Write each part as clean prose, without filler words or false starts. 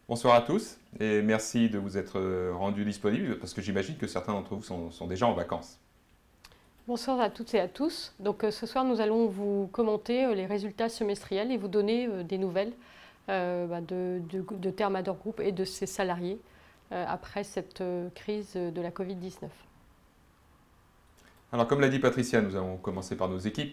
Bonsoir à tous et merci de vous être rendus disponibles parce que j'imagine que certains d'entre vous sont déjà en vacances. Bonsoir à toutes et à tous. Ce soir, nous allons vous commenter les résultats semestriels et vous donner des nouvelles de Thermador Group et de ses salariés après cette crise de la Covid-19. Alors comme l'a dit Patricia, nous allons commencer par nos équipes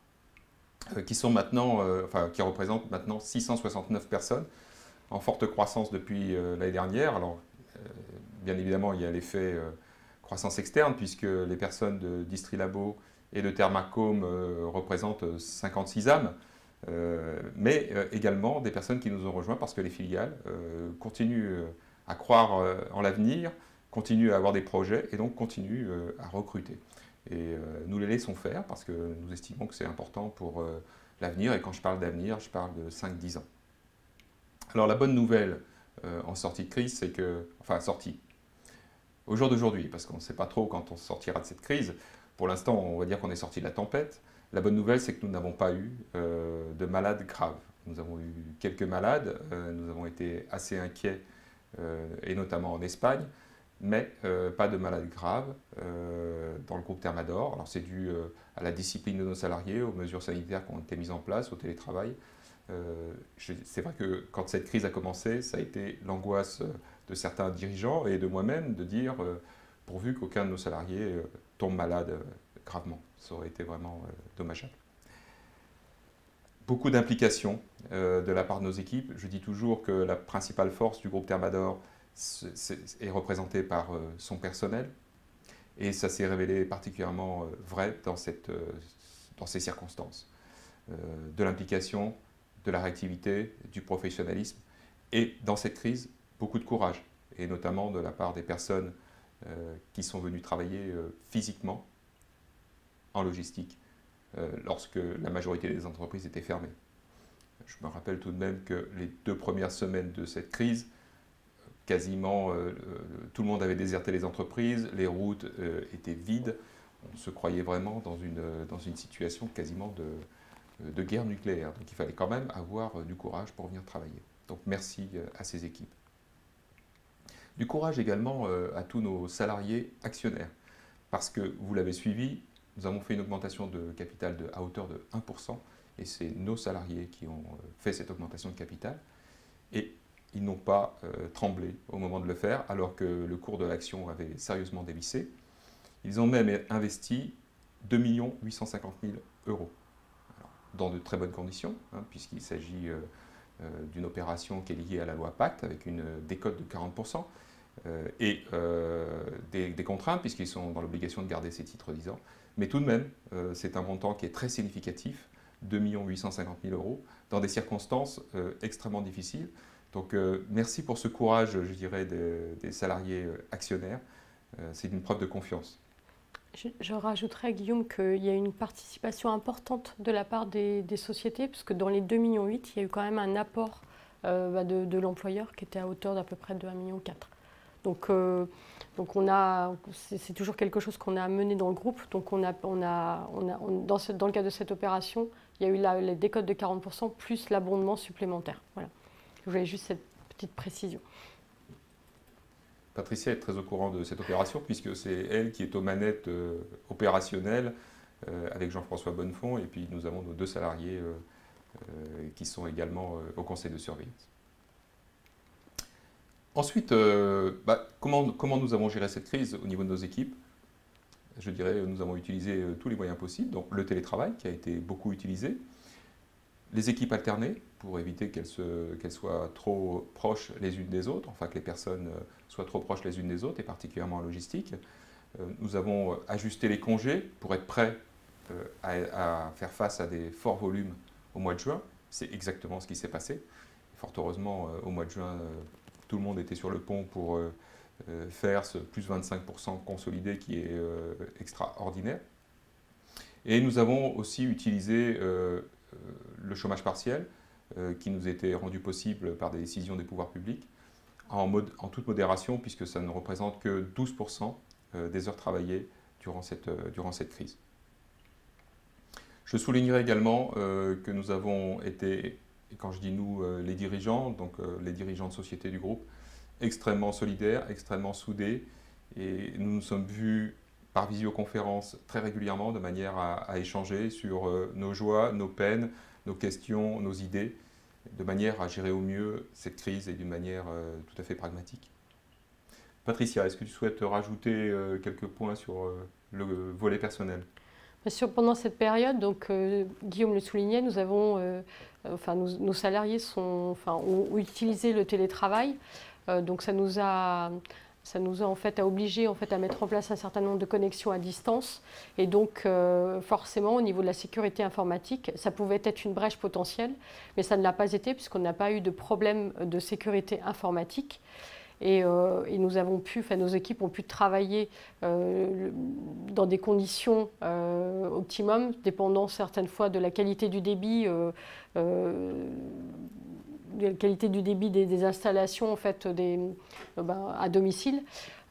qui sont maintenant, qui représentent maintenant 669 personnes en forte croissance depuis l'année dernière. Alors bien évidemment, il y a l'effet croissance externe puisque les personnes de Distrilabo et de Thermacome représentent 56 âmes. Mais également des personnes qui nous ont rejoints parce que les filiales continuent à croire en l'avenir, continuent à avoir des projets et donc continuent à recruter. Et nous les laissons faire parce que nous estimons que c'est important pour l'avenir. Et quand je parle d'avenir, je parle de 5-10 ans. Alors la bonne nouvelle en sortie de crise, c'est que, enfin sortie, au jour d'aujourd'hui, parce qu'on ne sait pas trop quand on sortira de cette crise, pour l'instant on va dire qu'on est sorti de la tempête. La bonne nouvelle, c'est que nous n'avons pas eu de malades graves. Nous avons eu quelques malades, nous avons été assez inquiets, et notamment en Espagne, mais pas de malades graves dans le groupe Thermador. Alors c'est dû à la discipline de nos salariés, aux mesures sanitaires qui ont été mises en place, au télétravail. C'est vrai que quand cette crise a commencé, ça a été l'angoisse de certains dirigeants et de moi-même de dire pourvu qu'aucun de nos salariés tombe malade gravement. Ça aurait été vraiment dommageable. Beaucoup d'implications de la part de nos équipes. Je dis toujours que la principale force du groupe Thermador est représentée par son personnel et ça s'est révélé particulièrement vrai dans ces circonstances. De l'implication, de la réactivité, du professionnalisme et dans cette crise, beaucoup de courage et notamment de la part des personnes qui sont venues travailler physiquement en logistique lorsque la majorité des entreprises étaient fermées. Je me rappelle tout de même que les 2 premières semaines de cette crise, quasiment tout le monde avait déserté les entreprises, les routes étaient vides, on se croyait vraiment dans une situation quasiment de guerre nucléaire. Donc il fallait quand même avoir du courage pour venir travailler. Donc merci à ces équipes. Du courage également à tous nos salariés actionnaires, parce que vous l'avez suivi, nous avons fait une augmentation de capital à hauteur de 1%, et c'est nos salariés qui ont fait cette augmentation de capital, et ils n'ont pas tremblé au moment de le faire, alors que le cours de l'action avait sérieusement dévissé. Ils ont même investi 2 850 000 euros, alors, dans de très bonnes conditions, hein, puisqu'il s'agit d'une opération qui est liée à la loi Pacte, avec une décote de 40%, et des contraintes, puisqu'ils sont dans l'obligation de garder ces titres 10 ans. Mais tout de même, c'est un montant qui est très significatif, 2 850 000 euros, dans des circonstances extrêmement difficiles. Donc merci pour ce courage, je dirais, des salariés actionnaires. C'est une preuve de confiance. Je rajouterais, Guillaume, qu'il y a une participation importante de la part des sociétés, puisque dans les 2,8 millions, il y a eu quand même un apport de l'employeur qui était à hauteur d'à peu près de 1,4 million. Donc, c'est toujours quelque chose qu'on a mené dans le groupe. Donc dans le cadre de cette opération, il y a eu les décotes de 40% plus l'abondement supplémentaire. Voilà. Je voulais juste cette petite précision. Patricia est très au courant de cette opération puisque c'est elle qui est aux manettes opérationnelles avec Jean-François Bonnefond et puis nous avons nos 2 salariés qui sont également au conseil de surveillance. Ensuite, comment nous avons géré cette crise au niveau de nos équipes? Je dirais nous avons utilisé tous les moyens possibles, donc le télétravail qui a été beaucoup utilisé, les équipes alternées pour éviter qu'elles soient trop proches les unes des autres, enfin que les personnes soient trop proches les unes des autres, et particulièrement en logistique. Nous avons ajusté les congés pour être prêts à faire face à des forts volumes au mois de juin. C'est exactement ce qui s'est passé. Fort heureusement, au mois de juin, tout le monde était sur le pont pour faire ce plus 25% consolidé qui est extraordinaire. Et nous avons aussi utilisé le chômage partiel qui nous était rendu possible par des décisions des pouvoirs publics en toute modération puisque ça ne représente que 12% des heures travaillées durant cette crise. Je soulignerai également que nous avons été et quand je dis nous, les dirigeants, donc les dirigeants de société du groupe, extrêmement solidaires, extrêmement soudés, et nous nous sommes vus par visioconférence très régulièrement de manière à échanger sur nos joies, nos peines, nos questions, nos idées, de manière à gérer au mieux cette crise et d'une manière tout à fait pragmatique. Patricia, est-ce que tu souhaites rajouter quelques points sur le volet personnel? Bien sûr, pendant cette période, donc, Guillaume le soulignait, nous avons, nos salariés ont utilisé le télétravail. Donc ça nous a en fait obligés à mettre en place un certain nombre de connexions à distance. Et donc forcément, au niveau de la sécurité informatique, ça pouvait être une brèche potentielle, mais ça ne l'a pas été puisqu'on n'a pas eu de problème de sécurité informatique. Et nous avons pu, nos équipes ont pu travailler dans des conditions optimum, dépendant certaines fois de la qualité du débit, des installations en fait, à domicile.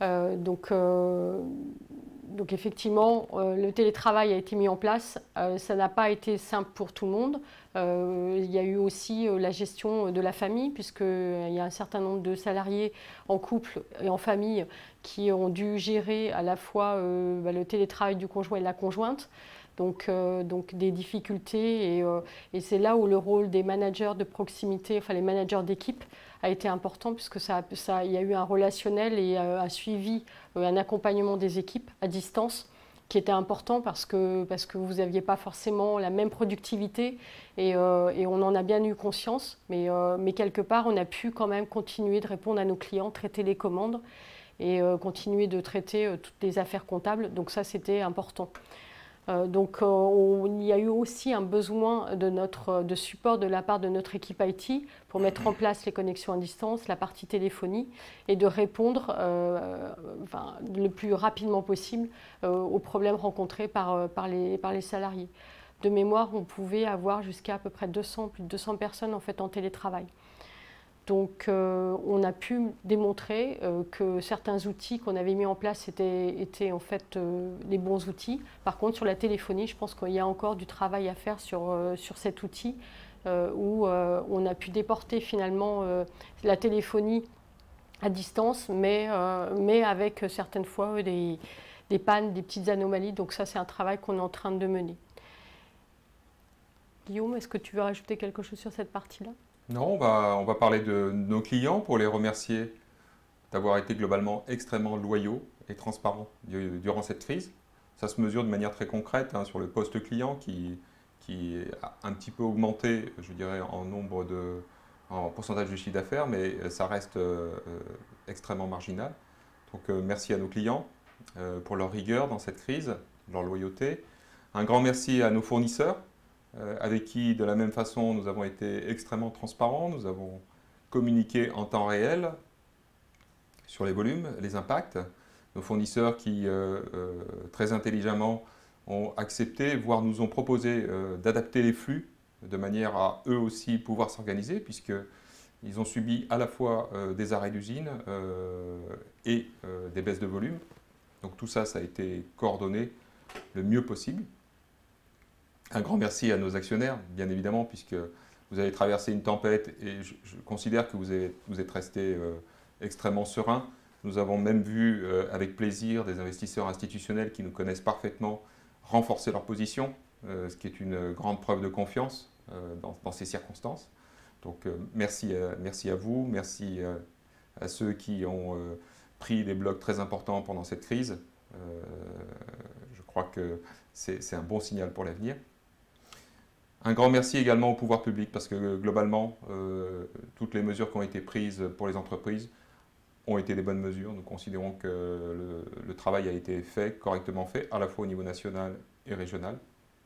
Donc effectivement, le télétravail a été mis en place. Ça n'a pas été simple pour tout le monde. Il y a eu aussi la gestion de la famille, puisqu'il y a un certain nombre de salariés en couple et en famille qui ont dû gérer à la fois le télétravail du conjoint et de la conjointe. Donc des difficultés et c'est là où le rôle des managers de proximité, les managers d'équipe a été important puisque il y a eu un relationnel et un suivi, un accompagnement des équipes à distance qui était important parce que vous n'aviez pas forcément la même productivité et on en a bien eu conscience, mais quelque part on a pu quand même continuer de répondre à nos clients, traiter les commandes et continuer de traiter toutes les affaires comptables, donc ça c'était important. Il y a eu aussi un besoin de support de la part de notre équipe IT pour mettre en place les connexions à distance, la partie téléphonie et de répondre le plus rapidement possible aux problèmes rencontrés par les salariés. De mémoire, on pouvait avoir jusqu'à à peu près plus de 200 personnes en fait en télétravail. Donc on a pu démontrer que certains outils qu'on avait mis en place étaient en fait les bons outils. Par contre, sur la téléphonie, je pense qu'il y a encore du travail à faire sur cet outil où on a pu déporter finalement la téléphonie à distance, mais avec certaines fois des pannes, des petites anomalies. Donc ça, c'est un travail qu'on est en train de mener. Guillaume, est-ce que tu veux rajouter quelque chose sur cette partie-là ? Non, on va parler de nos clients pour les remercier d'avoir été globalement extrêmement loyaux et transparents durant cette crise. Ça se mesure de manière très concrète sur le poste client qui a un petit peu augmenté, je dirais, en pourcentage de chiffre d'affaires, mais ça reste extrêmement marginal. Donc merci à nos clients pour leur rigueur dans cette crise, leur loyauté. Un grand merci à nos fournisseurs, avec qui, de la même façon, nous avons été extrêmement transparents. Nous avons communiqué en temps réel sur les volumes, les impacts. Nos fournisseurs qui, très intelligemment, ont accepté, voire nous ont proposé d'adapter les flux de manière à eux aussi pouvoir s'organiser, puisqu'ils ont subi à la fois des arrêts d'usine et des baisses de volume. Donc tout ça, ça a été coordonné le mieux possible. Un grand merci à nos actionnaires, bien évidemment, puisque vous avez traversé une tempête et je considère que vous êtes restés extrêmement sereins. Nous avons même vu avec plaisir des investisseurs institutionnels qui nous connaissent parfaitement renforcer leur position, ce qui est une grande preuve de confiance dans ces circonstances. Donc merci à vous, merci à ceux qui ont pris des blocs très importants pendant cette crise. Je crois que c'est un bon signal pour l'avenir. Un grand merci également au pouvoir public parce que globalement, toutes les mesures qui ont été prises pour les entreprises ont été des bonnes mesures. Nous considérons que le travail a été correctement fait, à la fois au niveau national et régional.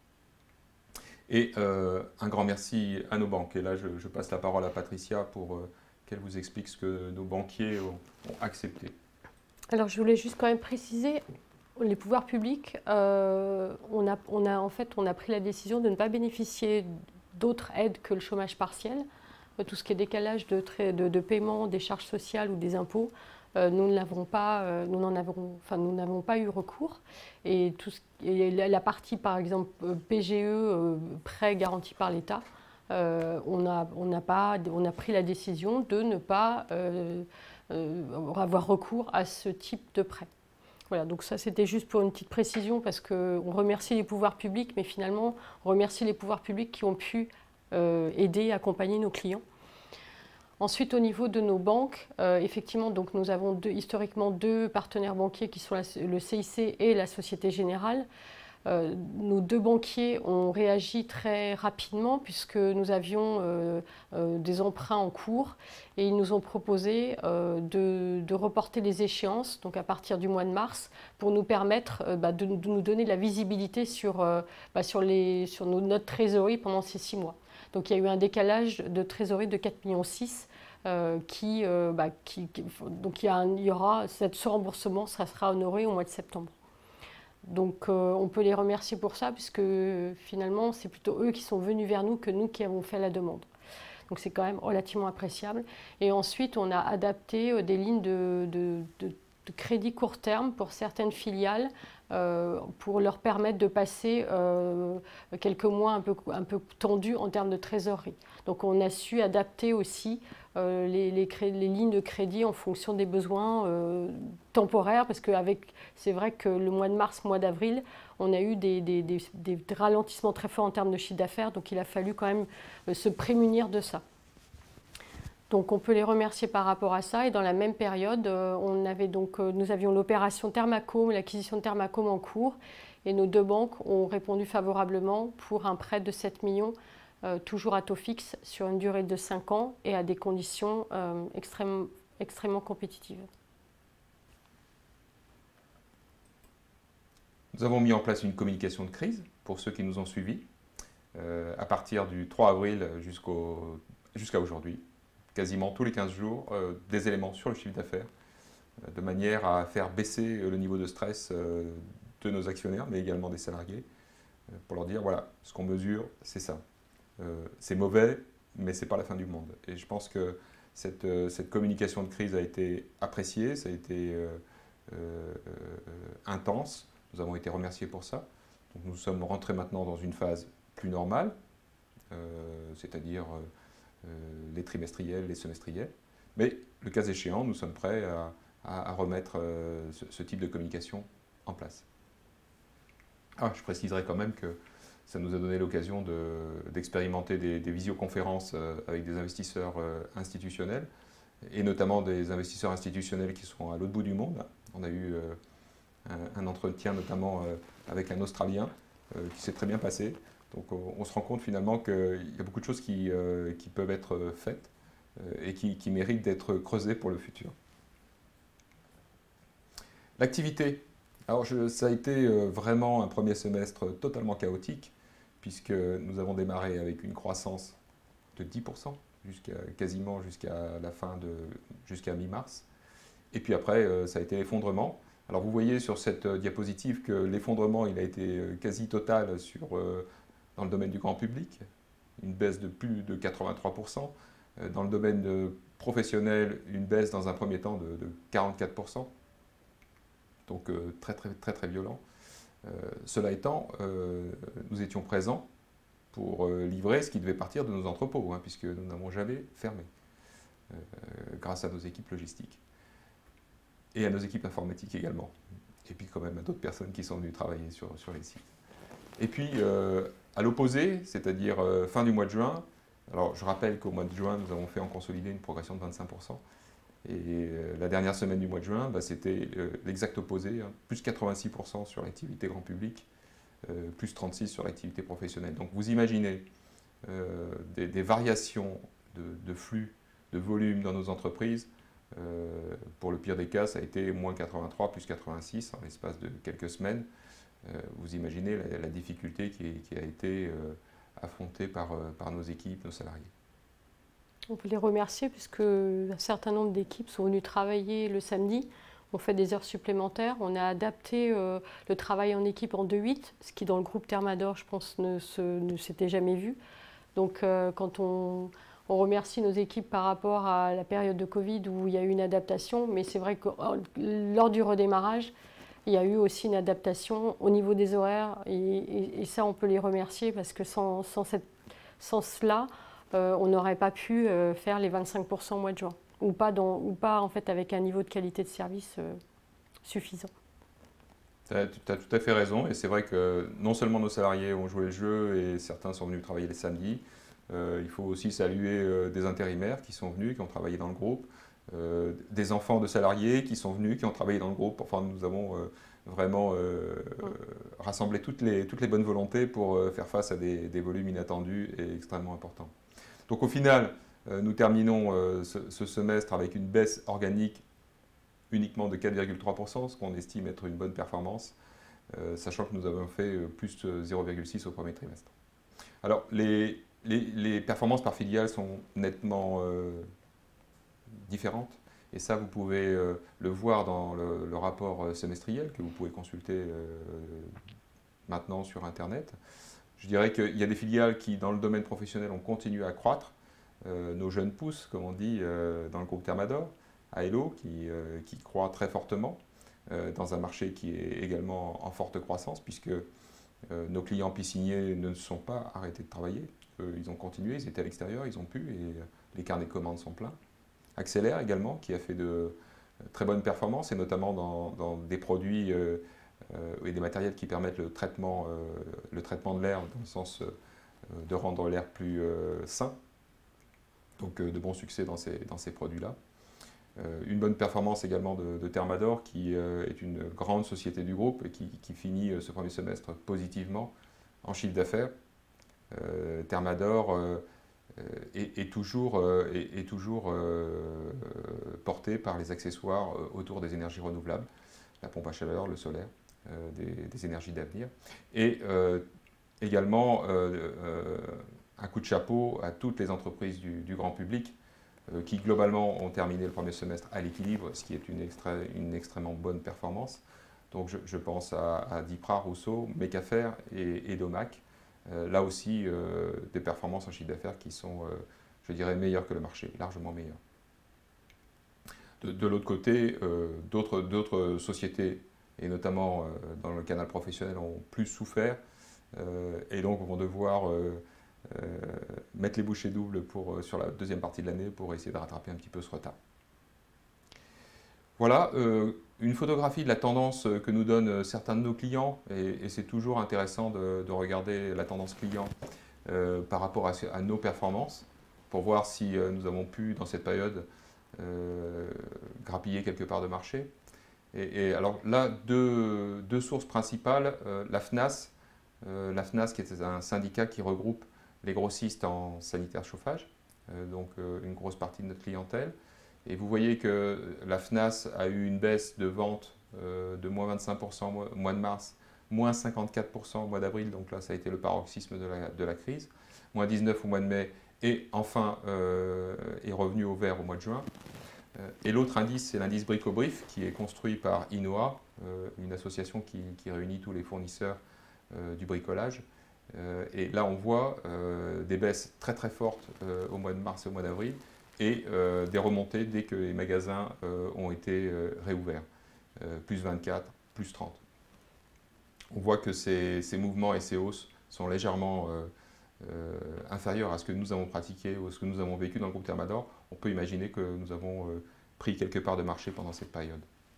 Et un grand merci à nos banques. Et là, je passe la parole à Patricia pour qu'elle vous explique ce que nos banquiers ont accepté. Alors, je voulais juste quand même préciser, les pouvoirs publics, on a pris la décision de ne pas bénéficier d'autres aides que le chômage partiel. Tout ce qui est décalage de paiement des charges sociales ou des impôts, nous n'avons pas eu recours. Et la partie, par exemple, PGE, prêt garanti par l'État, on a pris la décision de ne pas avoir recours à ce type de prêt. Voilà, donc ça c'était juste pour une petite précision parce qu'on remercie les pouvoirs publics, mais finalement on remercie les pouvoirs publics qui ont pu aider, accompagner nos clients. Ensuite, au niveau de nos banques, effectivement, donc nous avons historiquement deux partenaires banquiers qui sont le CIC et la Société Générale. Nos deux banquiers ont réagi très rapidement puisque nous avions des emprunts en cours et ils nous ont proposé de reporter les échéances, donc à partir du mois de mars, pour nous permettre de nous donner de la visibilité sur notre trésorerie pendant ces 6 mois. Donc il y a eu un décalage de trésorerie de 4,6 millions. Donc il y aura ce remboursement, ça sera honoré au mois de septembre. Donc on peut les remercier pour ça, puisque finalement c'est plutôt eux qui sont venus vers nous que nous qui avons fait la demande. Donc c'est quand même relativement appréciable. Et ensuite on a adapté des lignes de crédit court terme pour certaines filiales pour leur permettre de passer quelques mois un peu tendus en termes de trésorerie. Donc on a su adapter aussi les lignes de crédit en fonction des besoins temporaires, parce que c'est vrai que le mois de mars, mois d'avril, on a eu des ralentissements très forts en termes de chiffre d'affaires, donc il a fallu quand même se prémunir de ça. Donc on peut les remercier par rapport à ça. Et dans la même période, nous avions l'opération Thermacome, l'acquisition de Thermacome en cours. Et nos deux banques ont répondu favorablement pour un prêt de 7 millions, toujours à taux fixe, sur une durée de 5 ans et à des conditions extrêmement compétitives. Nous avons mis en place une communication de crise pour ceux qui nous ont suivis, à partir du 3 avril jusqu'à aujourd'hui. Quasiment tous les 15 jours, des éléments sur le chiffre d'affaires, de manière à faire baisser le niveau de stress de nos actionnaires, mais également des salariés, pour leur dire, voilà, ce qu'on mesure, c'est ça. C'est mauvais, mais ce n'est pas la fin du monde. Et je pense que cette communication de crise a été appréciée, ça a été intense, nous avons été remerciés pour ça. Donc nous sommes rentrés maintenant dans une phase plus normale, c'est-à-dire les trimestriels, les semestriels. Mais le cas échéant, nous sommes prêts à remettre ce type de communication en place. Je préciserai quand même que ça nous a donné l'occasion d'expérimenter des visioconférences avec des investisseurs institutionnels, et notamment des investisseurs institutionnels qui sont à l'autre bout du monde. On a eu un entretien notamment avec un Australien qui s'est très bien passé. Donc on se rend compte finalement qu'il y a beaucoup de choses qui peuvent être faites et qui méritent d'être creusées pour le futur. L'activité. Alors ça a été vraiment un premier semestre totalement chaotique, puisque nous avons démarré avec une croissance de 10%, quasiment jusqu'à mi-mars. Et puis après, ça a été l'effondrement. Alors vous voyez sur cette diapositive que l'effondrement il a été quasi total dans le domaine du grand public, une baisse de plus de 83%. Dans le domaine professionnel, une baisse dans un premier temps de 44%. Donc très violent. Cela étant, nous étions présents pour livrer ce qui devait partir de nos entrepôts, puisque nous n'avons jamais fermé, grâce à nos équipes logistiques. Et à nos équipes informatiques également. Et puis quand même à d'autres personnes qui sont venues travailler sur les sites. Et puis, à l'opposé, c'est-à-dire fin du mois de juin, alors je rappelle qu'au mois de juin, nous avons fait en consolidé une progression de 25%. Et la dernière semaine du mois de juin, c'était l'exact opposé, plus 86% sur l'activité grand public, plus 36% sur l'activité professionnelle. Donc vous imaginez des variations de flux, de volume dans nos entreprises. Pour le pire des cas, ça a été moins 83, plus 86 en l'espace de quelques semaines. Vous imaginez la difficulté qui a été affrontée par nos équipes, nos salariés. On peut les remercier puisque un certain nombre d'équipes sont venues travailler le samedi. On fait des heures supplémentaires. On a adapté le travail en équipe en 2-8, ce qui dans le groupe Thermador, je pense, ne s'était jamais vu. Donc quand on remercie nos équipes par rapport à la période de Covid où il y a eu une adaptation, mais c'est vrai que lors du redémarrage, il y a eu aussi une adaptation au niveau des horaires et ça, on peut les remercier parce que sans Sans cela, on n'aurait pas pu faire les 25% au mois de juin, ou pas en fait avec un niveau de qualité de service suffisant. Tu as tout à fait raison, et c'est vrai que non seulement nos salariés ont joué le jeu et certains sont venus travailler les samedis, il faut aussi saluer des intérimaires qui sont venus, qui ont travaillé dans le groupe, des enfants de salariés qui sont venus, qui ont travaillé dans le groupe. Enfin, nous avons vraiment rassemblé toutes les bonnes volontés pour faire face à des volumes inattendus et extrêmement importants. Donc au final, nous terminons ce semestre avec une baisse organique uniquement de 4,3%, ce qu'on estime être une bonne performance, sachant que nous avons fait plus 0,6 au premier trimestre. Alors, les performances par filiale sont nettement différentes, et ça, vous pouvez le voir dans le rapport semestriel que vous pouvez consulter maintenant sur Internet. Je dirais qu'il y a des filiales qui, dans le domaine professionnel, ont continué à croître, nos jeunes pousses, comme on dit, dans le groupe Thermador, Aello, qui croît très fortement dans un marché qui est également en forte croissance, puisque nos clients pisciniers ne sont pas arrêtés de travailler. Ils ont continué, ils étaient à l'extérieur, ils ont pu, et les carnets de commandes sont pleins. Accélère également, qui a fait de très bonnes performances, et notamment dans des produits et des matériels qui permettent le traitement de l'air, dans le sens de rendre l'air plus sain. Donc de bons succès dans ces produits-là. Une bonne performance également de Thermador, qui est une grande société du groupe et qui finit ce premier semestre positivement en chiffre d'affaires. Thermador est toujours porté par les accessoires autour des énergies renouvelables, la pompe à chaleur, le solaire, des énergies d'avenir. Et également un coup de chapeau à toutes les entreprises du grand public qui globalement ont terminé le premier semestre à l'équilibre, ce qui est une extrêmement bonne performance. Donc je pense à Dipra, Rousseau, Mecafer et Domac. Là aussi, des performances en chiffre d'affaires qui sont, je dirais, meilleures que le marché, largement meilleures. De l'autre côté, d'autres sociétés, et notamment dans le canal professionnel, ont plus souffert et donc vont devoir mettre les bouchées doubles sur la deuxième partie de l'année pour essayer de rattraper un petit peu ce retard. Voilà une photographie de la tendance que nous donnent certains de nos clients, et c'est toujours intéressant de regarder la tendance client par rapport à nos performances, pour voir si nous avons pu, dans cette période, grappiller quelque part de marché. Et alors là, deux sources principales, la FNAS qui est un syndicat qui regroupe les grossistes en sanitaire chauffage, donc une grosse partie de notre clientèle. Et vous voyez que la FNAS a eu une baisse de vente de moins 25% au mois de mars, moins 54% au mois d'avril, donc là ça a été le paroxysme de la crise, moins 19 au mois de mai, et enfin est revenu au vert au mois de juin. Et l'autre indice, c'est l'indice Bricobrief, qui est construit par INOA, une association qui réunit tous les fournisseurs du bricolage. Et là, on voit des baisses très très fortes au mois de mars et au mois d'avril, et des remontées dès que les magasins ont été réouverts, plus 24, plus 30. On voit que ces mouvements et ces hausses sont légèrement inférieurs à ce que nous avons pratiqué ou à ce que nous avons vécu dans le groupe Thermador. On peut imaginer que nous avons pris quelque part de marché pendant cette période.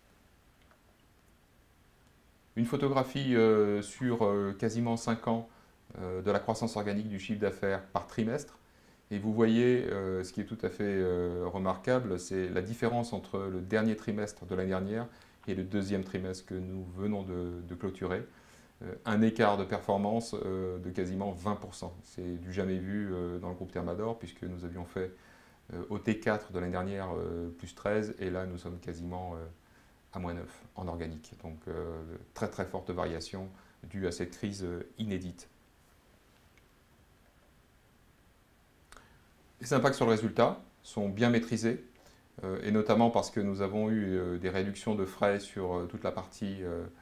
Une photographie sur quasiment 5 ans de la croissance organique du chiffre d'affaires par trimestre. Et vous voyez, ce qui est tout à fait remarquable, c'est la différence entre le dernier trimestre de l'année dernière et le deuxième trimestre que nous venons de clôturer. Un écart de performance de quasiment 20%. C'est du jamais vu dans le groupe Thermador, puisque nous avions fait au T4 de l'année dernière plus 13, et là nous sommes quasiment à moins 9 en organique. Donc très très forte variation due à cette crise inédite. Les impacts sur le résultat sont bien maîtrisés, et notamment parce que nous avons eu des réductions de frais sur toute la partie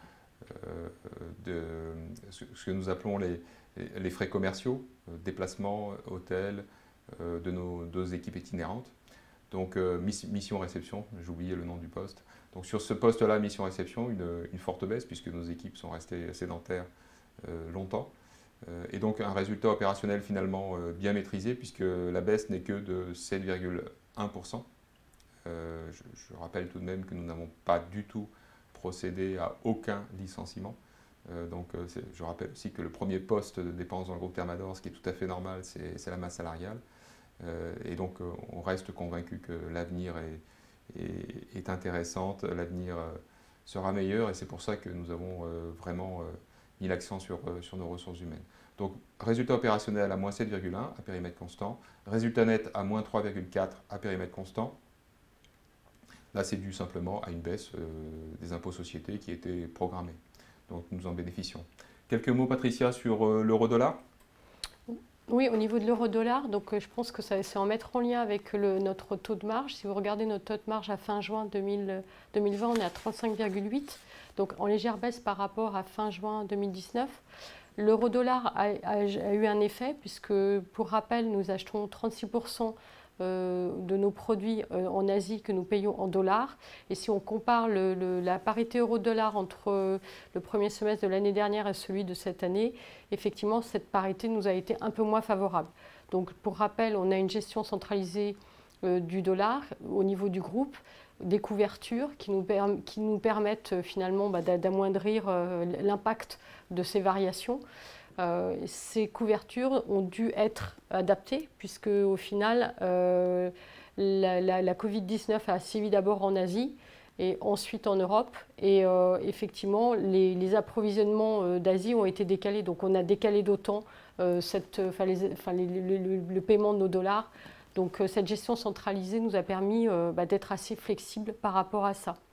de ce que nous appelons les frais commerciaux, déplacements, hôtels, de nos équipes itinérantes. Donc mission-réception, j'ai oublié le nom du poste. Donc sur ce poste-là, mission-réception, une forte baisse, puisque nos équipes sont restées sédentaires longtemps. Et donc un résultat opérationnel finalement bien maîtrisé puisque la baisse n'est que de 7,1%. Je rappelle tout de même que nous n'avons pas du tout procédé à aucun licenciement. Je rappelle aussi que le premier poste de dépense dans le groupe Thermador, ce qui est tout à fait normal, c'est la masse salariale. Et donc on reste convaincu que l'avenir est intéressante, l'avenir sera meilleur et c'est pour ça que nous avons vraiment mis l'accent sur nos ressources humaines. Donc résultat opérationnel à moins 7,1 à périmètre constant, résultat net à moins 3,4 à périmètre constant. Là c'est dû simplement à une baisse des impôts sociétés qui était programmée. Donc nous en bénéficions. Quelques mots Patricia sur l'euro-dollar ? Oui, au niveau de l'euro-dollar, donc je pense que c'est en mettre en lien avec notre taux de marge. Si vous regardez notre taux de marge à fin juin 2020, on est à 35,8, donc en légère baisse par rapport à fin juin 2019. L'euro-dollar a eu un effet puisque, pour rappel, nous achetons 36% de nos produits en Asie que nous payons en dollars. Et si on compare la parité euro-dollar entre le premier semestre de l'année dernière et celui de cette année, effectivement, cette parité nous a été un peu moins favorable. Donc, pour rappel, on a une gestion centralisée du dollar au niveau du groupe, des couvertures qui nous permettent finalement d'amoindrir l'impact de ces variations. Ces couvertures ont dû être adaptées puisque au final la Covid-19 a sévi d'abord en Asie et ensuite en Europe et effectivement les approvisionnements d'Asie ont été décalés, donc on a décalé d'autant le paiement de nos dollars. Donc cette gestion centralisée nous a permis d'être assez flexible par rapport à ça.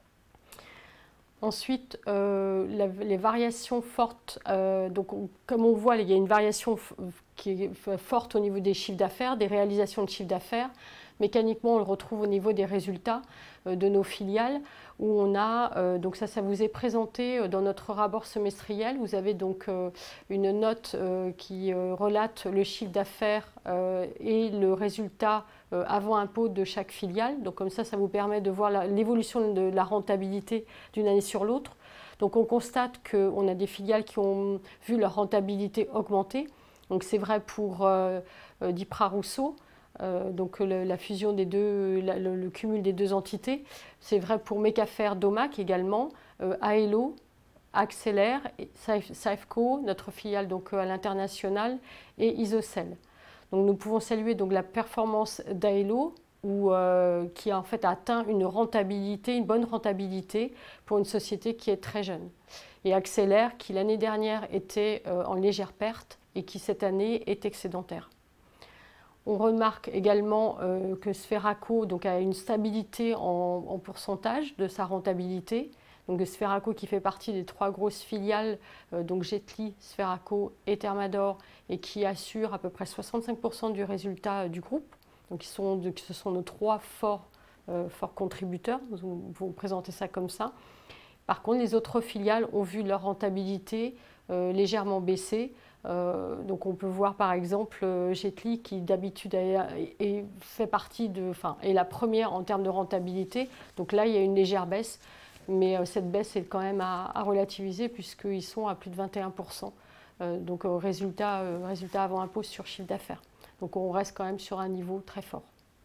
Ensuite, les variations fortes, comme on voit, il y a une variation qui est forte au niveau des chiffres d'affaires, des réalisations de chiffres d'affaires. Mécaniquement, on le retrouve au niveau des résultats de nos filiales, où on a, donc ça vous est présenté dans notre rapport semestriel. Vous avez donc une note qui relate le chiffre d'affaires et le résultat avant impôt de chaque filiale. Donc comme ça vous permet de voir l'évolution de la rentabilité d'une année sur l'autre. Donc on constate qu'on a des filiales qui ont vu leur rentabilité augmenter. Donc c'est vrai pour Dipra Rousseau, donc la fusion des deux, le cumul des deux entités. C'est vrai pour Mecafer Domac également, Aelo, Axelair, Safeco, notre filiale donc à l'international, et Isocel. Donc nous pouvons saluer donc la performance d'Aelo, qui a en fait atteint une bonne rentabilité pour une société qui est très jeune. Et Axelair, qui l'année dernière était en légère perte et qui cette année est excédentaire. On remarque également que Sferaco donc, a une stabilité en pourcentage de sa rentabilité. Donc Sferaco qui fait partie des trois grosses filiales, donc Jetly, Sferaco et Thermador, et qui assure à peu près 65% du résultat du groupe. Donc ce sont nos trois forts contributeurs, vous présentez ça comme ça. Par contre, les autres filiales ont vu leur rentabilité légèrement baisser. Donc on peut voir par exemple Jetly qui d'habitude fait partie est la première en termes de rentabilité. Donc là, il y a une légère baisse. Mais cette baisse est quand même à relativiser puisqu'ils sont à plus de 21%, donc résultat avant impôt sur chiffre d'affaires. Donc on reste quand même sur un niveau très fort.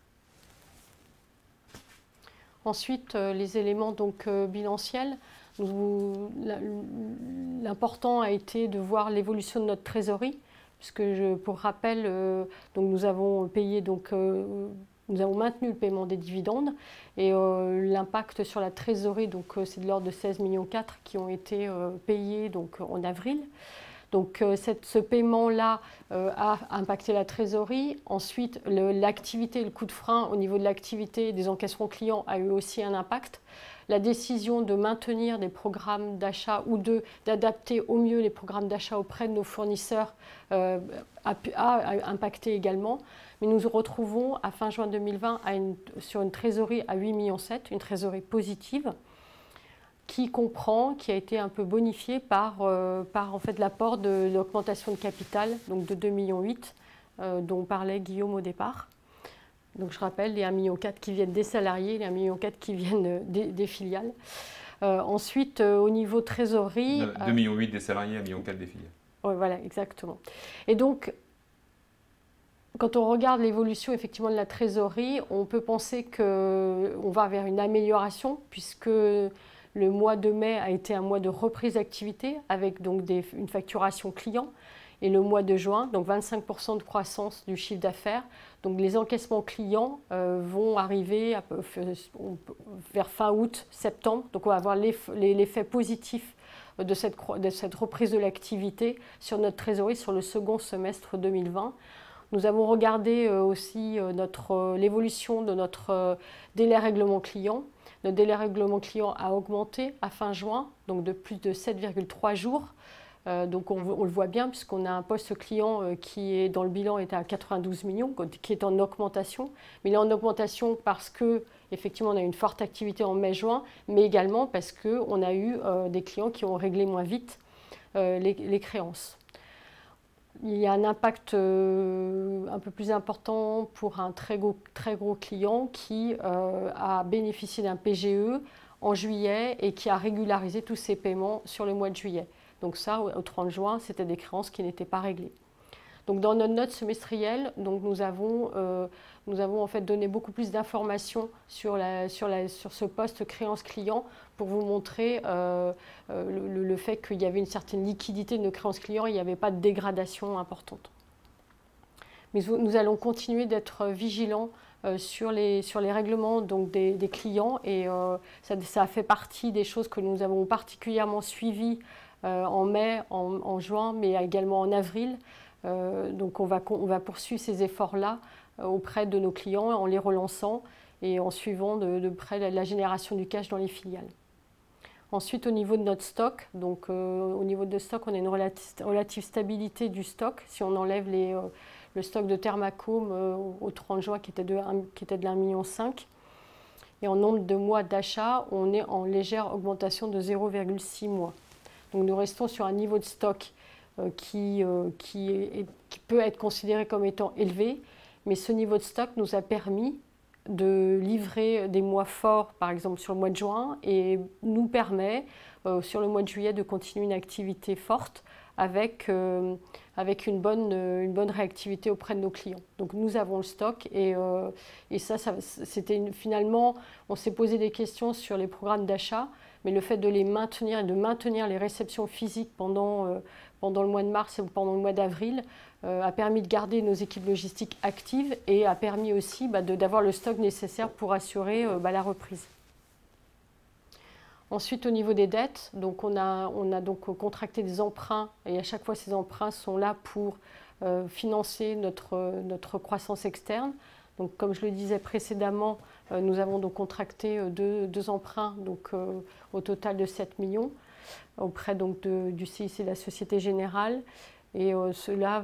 Ensuite, les éléments donc, bilanciels. L'important a été de voir l'évolution de notre trésorerie, puisque pour rappel, donc nous avons payé donc, nous avons maintenu le paiement des dividendes et l'impact sur la trésorerie, c'est de l'ordre de 16,4 millions qui ont été payés donc, en avril. Donc ce paiement-là a impacté la trésorerie. Ensuite, l'activité, le coup de frein au niveau de l'activité des encaissements clients a eu aussi un impact. La décision de maintenir des programmes d'achat ou d'adapter au mieux les programmes d'achat auprès de nos fournisseurs a impacté également. Mais nous nous retrouvons à fin juin 2020 sur une trésorerie à 8,7 millions, une trésorerie positive qui a été un peu bonifiée par en fait, l'apport de l'augmentation de capital, donc de 2,8 millions, dont parlait Guillaume au départ. Donc je rappelle, les 1,4 million qui viennent des salariés, les 1,4 million qui viennent des filiales. Ensuite, au niveau trésorerie… 2,8 millions des salariés, 1,4 million des filiales. Ouais, voilà, exactement. Et donc, quand on regarde l'évolution effectivement de la trésorerie, on peut penser qu'on va vers une amélioration puisque le mois de mai a été un mois de reprise d'activité avec donc une facturation client et le mois de juin, donc 25% de croissance du chiffre d'affaires. Donc les encaissements clients vont arriver vers fin août, septembre. Donc on va avoir l'effet positif de cette reprise de l'activité sur notre trésorerie sur le second semestre 2020. Nous avons regardé aussi l'évolution de notre délai règlement client. Notre délai règlement client a augmenté à fin juin, donc de plus de 7,3 jours. Donc on le voit bien puisqu'on a un poste client qui est dans le bilan est à 92 millions, qui est en augmentation. Mais il est en augmentation parce que effectivement on a une forte activité en mai-juin, mais également parce qu'on a eu des clients qui ont réglé moins vite les créances. Il y a un impact un peu plus important pour un très gros client qui a bénéficié d'un PGE en juillet et qui a régularisé tous ses paiements sur le mois de juillet. Donc ça, au 30 juin, c'était des créances qui n'étaient pas réglées. Donc dans notre note semestrielle, donc nous avons en fait donné beaucoup plus d'informations sur ce poste créance client pour vous montrer le fait qu'il y avait une certaine liquidité de nos créances clients, il n'y avait pas de dégradation importante. Mais nous allons continuer d'être vigilants sur les règlements donc des clients et ça a fait partie des choses que nous avons particulièrement suivies en mai, en juin, mais également en avril. Donc on va poursuivre ces efforts-là auprès de nos clients en les relançant et en suivant de près la génération du cash dans les filiales. Ensuite, au niveau de notre stock, donc au niveau de stock, on a une relative stabilité du stock. Si on enlève le stock de Thermacome au 30 juin qui était de 1,5 million. Et en nombre de mois d'achat, on est en légère augmentation de 0,6 mois. Donc nous restons sur un niveau de stock qui peut être considéré comme étant élevé, mais ce niveau de stock nous a permis de livrer des mois forts, par exemple sur le mois de juin, et nous permet sur le mois de juillet de continuer une activité forte avec une bonne réactivité auprès de nos clients. Donc nous avons le stock et c'était finalement, on s'est posé des questions sur les programmes d'achat, mais le fait de les maintenir et de maintenir les réceptions physiques pendant le mois de mars et pendant le mois d'avril a permis de garder nos équipes logistiques actives et a permis aussi d'avoir le stock nécessaire pour assurer la reprise. Ensuite, au niveau des dettes, donc on a donc contracté des emprunts et à chaque fois ces emprunts sont là pour financer notre croissance externe. Donc, comme je le disais précédemment, nous avons donc contracté deux emprunts donc, au total de 7 millions auprès donc, du CIC et de la Société Générale. Et cela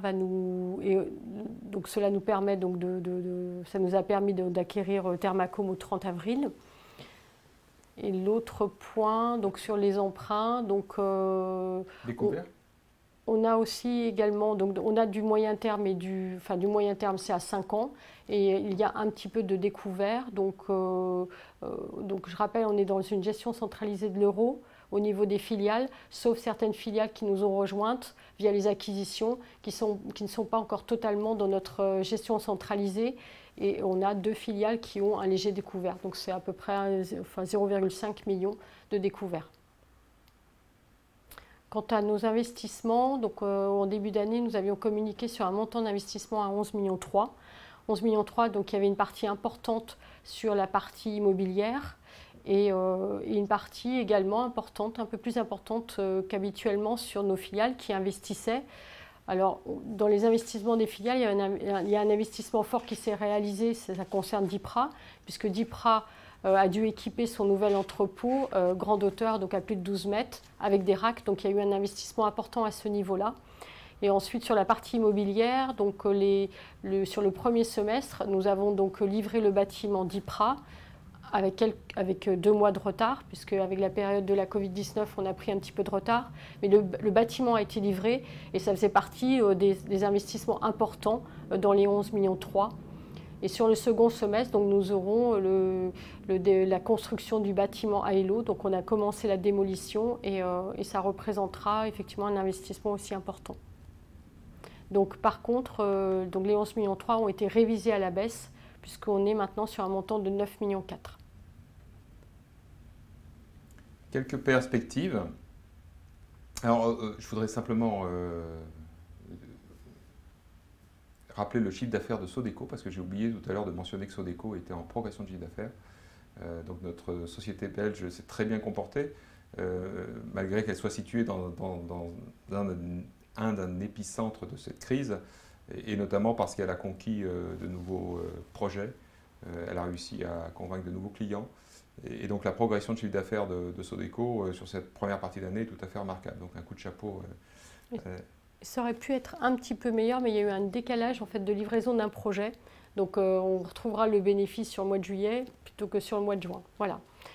nous permet donc ça nous a permis d'acquérir Thermacome au 30 avril. Et l'autre point, donc sur les emprunts, donc découvert. On a aussi également, donc on a du moyen terme et du moyen terme c'est à 5 ans et il y a un petit peu de découvert. Donc je rappelle, on est dans une gestion centralisée de l'euro au niveau des filiales, sauf certaines filiales qui nous ont rejointes via les acquisitions qui ne sont pas encore totalement dans notre gestion centralisée. Et on a 2 filiales qui ont un léger découvert. Donc c'est à peu près 0,5 million de découvert. Quant à nos investissements, donc, en début d'année, nous avions communiqué sur un montant d'investissement à 11,3 millions. 11,3 millions, donc il y avait une partie importante sur la partie immobilière et une partie également importante, un peu plus importante qu'habituellement sur nos filiales qui investissaient. Alors, dans les investissements des filiales, il y a un investissement fort qui s'est réalisé, ça concerne DIPRA, puisque DIPRA a dû équiper son nouvel entrepôt, grande hauteur, donc à plus de 12 mètres, avec des racks, donc il y a eu un investissement important à ce niveau-là. Et ensuite, sur la partie immobilière, donc, sur le premier semestre, nous avons donc livré le bâtiment DIPRA, avec 2 mois de retard, puisque avec la période de la Covid-19, on a pris un petit peu de retard. Mais le bâtiment a été livré et ça faisait partie des investissements importants dans les 11,3 millions. Et sur le second semestre, donc, nous aurons la construction du bâtiment Aelo. Donc on a commencé la démolition et ça représentera effectivement un investissement aussi important. Donc par contre, donc les 11,3 millions ont été révisés à la baisse, puisqu'on est maintenant sur un montant de 9,4 millions. Quelques perspectives. Alors, je voudrais simplement rappeler le chiffre d'affaires de Sodeco, parce que j'ai oublié tout à l'heure de mentionner que Sodeco était en progression de chiffre d'affaires. Donc notre société belge s'est très bien comportée, malgré qu'elle soit située dans un épicentre de cette crise, et notamment parce qu'elle a conquis de nouveaux projets. Elle a réussi à convaincre de nouveaux clients. Et donc la progression de chiffre d'affaires de Sodeco sur cette première partie d'année est tout à fait remarquable. Donc un coup de chapeau. Ça aurait pu être un petit peu meilleur, mais il y a eu un décalage en fait, de livraison d'un projet. Donc on retrouvera le bénéfice sur le mois de juillet plutôt que sur le mois de juin. Voilà.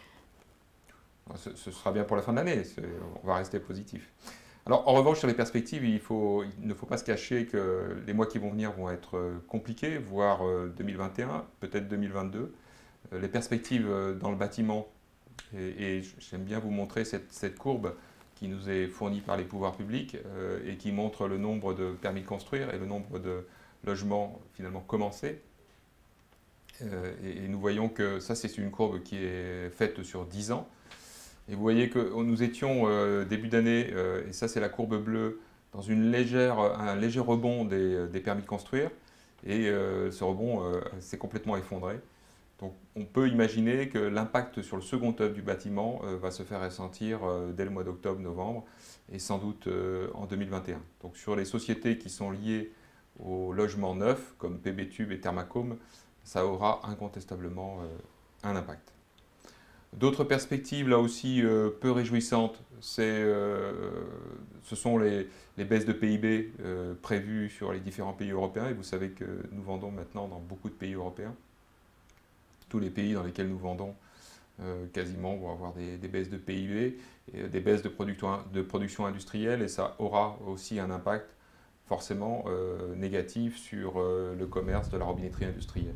Ce sera bien pour la fin de l'année, on va rester positif. Alors en revanche sur les perspectives, il ne faut pas se cacher que les mois qui vont venir vont être compliqués, voire 2021, peut-être 2022. Les perspectives dans le bâtiment, et j'aime bien vous montrer cette courbe qui nous est fournie par les pouvoirs publics et qui montre le nombre de permis de construire et le nombre de logements finalement commencés. Et nous voyons que ça, c'est une courbe qui est faite sur 10 ans. Et vous voyez que nous étions début d'année, et ça c'est la courbe bleue, dans un léger rebond des permis de construire. Et ce rebond s'est complètement effondré. Donc on peut imaginer que l'impact sur le second œuvre du bâtiment va se faire ressentir dès le mois d'octobre-novembre et sans doute en 2021. Donc sur les sociétés qui sont liées au logement neuf, comme PB Tube et Thermacome, ça aura incontestablement un impact. D'autres perspectives, là aussi peu réjouissantes, ce sont les baisses de PIB prévues sur les différents pays européens. Et vous savez que nous vendons maintenant dans beaucoup de pays européens. Tous les pays dans lesquels nous vendons quasiment vont avoir des baisses de PIB, et des baisses de production industrielle, et ça aura aussi un impact forcément négatif sur le commerce de la robinetterie industrielle.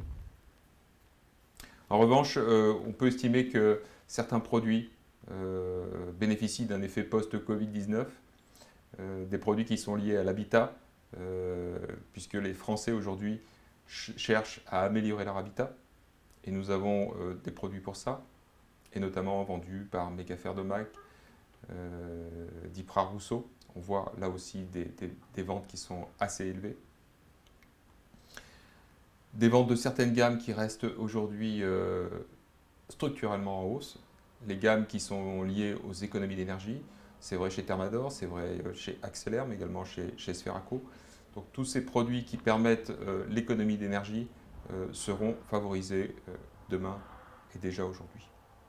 En revanche, on peut estimer que certains produits bénéficient d'un effet post-Covid-19, des produits qui sont liés à l'habitat, puisque les Français aujourd'hui cherchent à améliorer leur habitat, et nous avons des produits pour ça, et notamment vendus par Mecafer de Mac, Dipra Rousseau. On voit là aussi des ventes qui sont assez élevées. Des ventes de certaines gammes qui restent aujourd'hui structurellement en hausse. Les gammes qui sont liées aux économies d'énergie, c'est vrai chez Thermador, c'est vrai chez Axelair, mais également chez Sferaco. Donc tous ces produits qui permettent l'économie d'énergie seront favorisés demain et déjà aujourd'hui.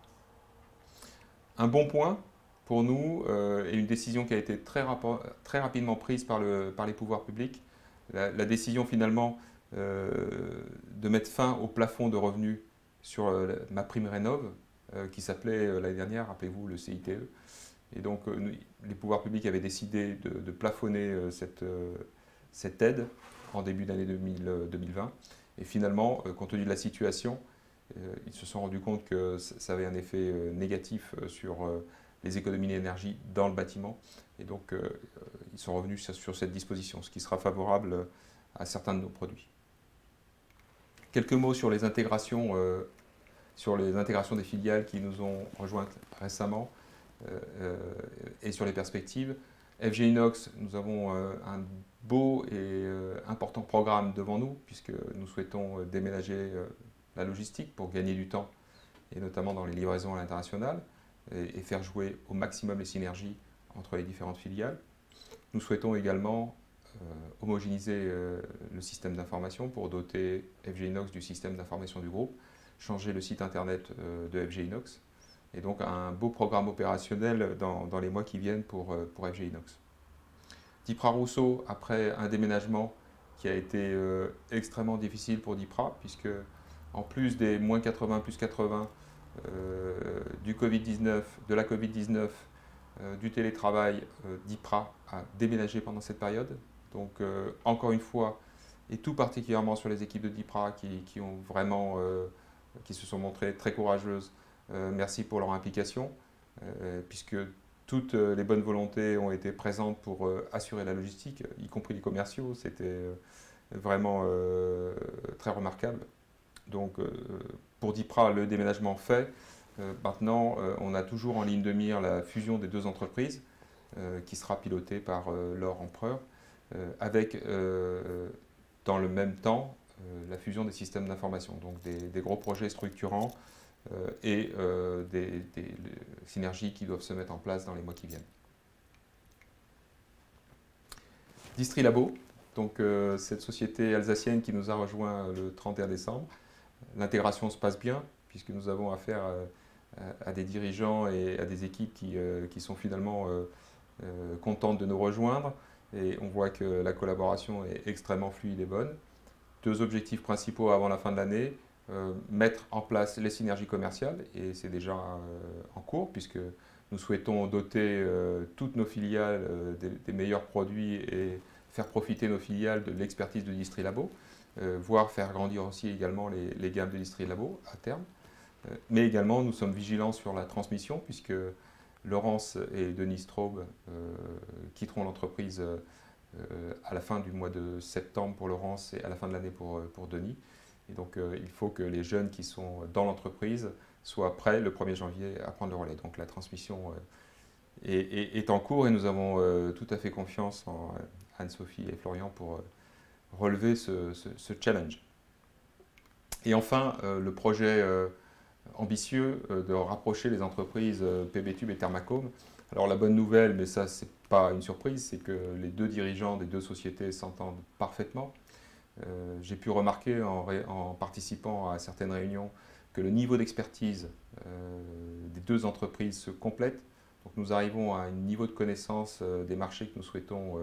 Un bon point pour nous et une décision qui a été très rapidement prise par les pouvoirs publics, la décision finalement de mettre fin au plafond de revenus sur ma prime rénov, qui s'appelait l'année dernière, rappelez-vous, le CITE. Et donc les pouvoirs publics avaient décidé de plafonner cette aide en début d'année 2020. Et finalement, compte tenu de la situation, ils se sont rendus compte que ça avait un effet négatif sur les économies d'énergie dans le bâtiment. Et donc ils sont revenus sur cette disposition, ce qui sera favorable à certains de nos produits. Quelques mots sur les intégrations des filiales qui nous ont rejointes récemment et sur les perspectives. FG Inox, nous avons un beau et important programme devant nous, puisque nous souhaitons déménager la logistique pour gagner du temps, et notamment dans les livraisons à l'international, et faire jouer au maximum les synergies entre les différentes filiales. Nous souhaitons également homogénéiser le système d'information pour doter FG Inox du système d'information du groupe, changer le site internet de FG Inox, et donc un beau programme opérationnel dans les mois qui viennent pour FG Inox. Dipra Rousseau, après un déménagement qui a été extrêmement difficile pour Dipra, puisque en plus des moins 80, plus 80, du Covid-19, de la Covid-19, du télétravail, Dipra a déménagé pendant cette période. Donc encore une fois, et tout particulièrement sur les équipes de Dipra qui se sont montrées très courageuses, merci pour leur implication, puisque toutes les bonnes volontés ont été présentes pour assurer la logistique, y compris les commerciaux. C'était vraiment très remarquable. Donc, pour DIPRA, le déménagement fait. Maintenant, on a toujours en ligne de mire la fusion des deux entreprises, qui sera pilotée par Laure Empereur, avec, dans le même temps, la fusion des systèmes d'information. Donc, des gros projets structurants et des synergies qui doivent se mettre en place dans les mois qui viennent. Distrilabo, donc cette société alsacienne qui nous a rejoint le 31 décembre. L'intégration se passe bien, puisque nous avons affaire à des dirigeants et à des équipes qui sont finalement contentes de nous rejoindre. Et on voit que la collaboration est extrêmement fluide et bonne. Deux objectifs principaux avant la fin de l'année. Mettre en place les synergies commerciales, et c'est déjà en cours, puisque nous souhaitons doter toutes nos filiales des meilleurs produits et faire profiter nos filiales de l'expertise de Distrilabo, voire faire grandir aussi également les gammes de Distrilabo à terme. Mais également, nous sommes vigilants sur la transmission, puisque Laurence et Denis Straub quitteront l'entreprise à la fin du mois de septembre pour Laurence et à la fin de l'année pour Denis. Et donc, il faut que les jeunes qui sont dans l'entreprise soient prêts le 1er janvier à prendre le relais. Donc, la transmission est en cours et nous avons tout à fait confiance en Anne-Sophie et Florian pour relever ce challenge. Et enfin, le projet ambitieux de rapprocher les entreprises PB Tube et Thermacome. Alors, la bonne nouvelle, mais ça, c'est pas une surprise, c'est que les deux dirigeants des deux sociétés s'entendent parfaitement. J'ai pu remarquer en participant à certaines réunions que le niveau d'expertise des deux entreprises se complète. Donc nous arrivons à un niveau de connaissance des marchés que nous souhaitons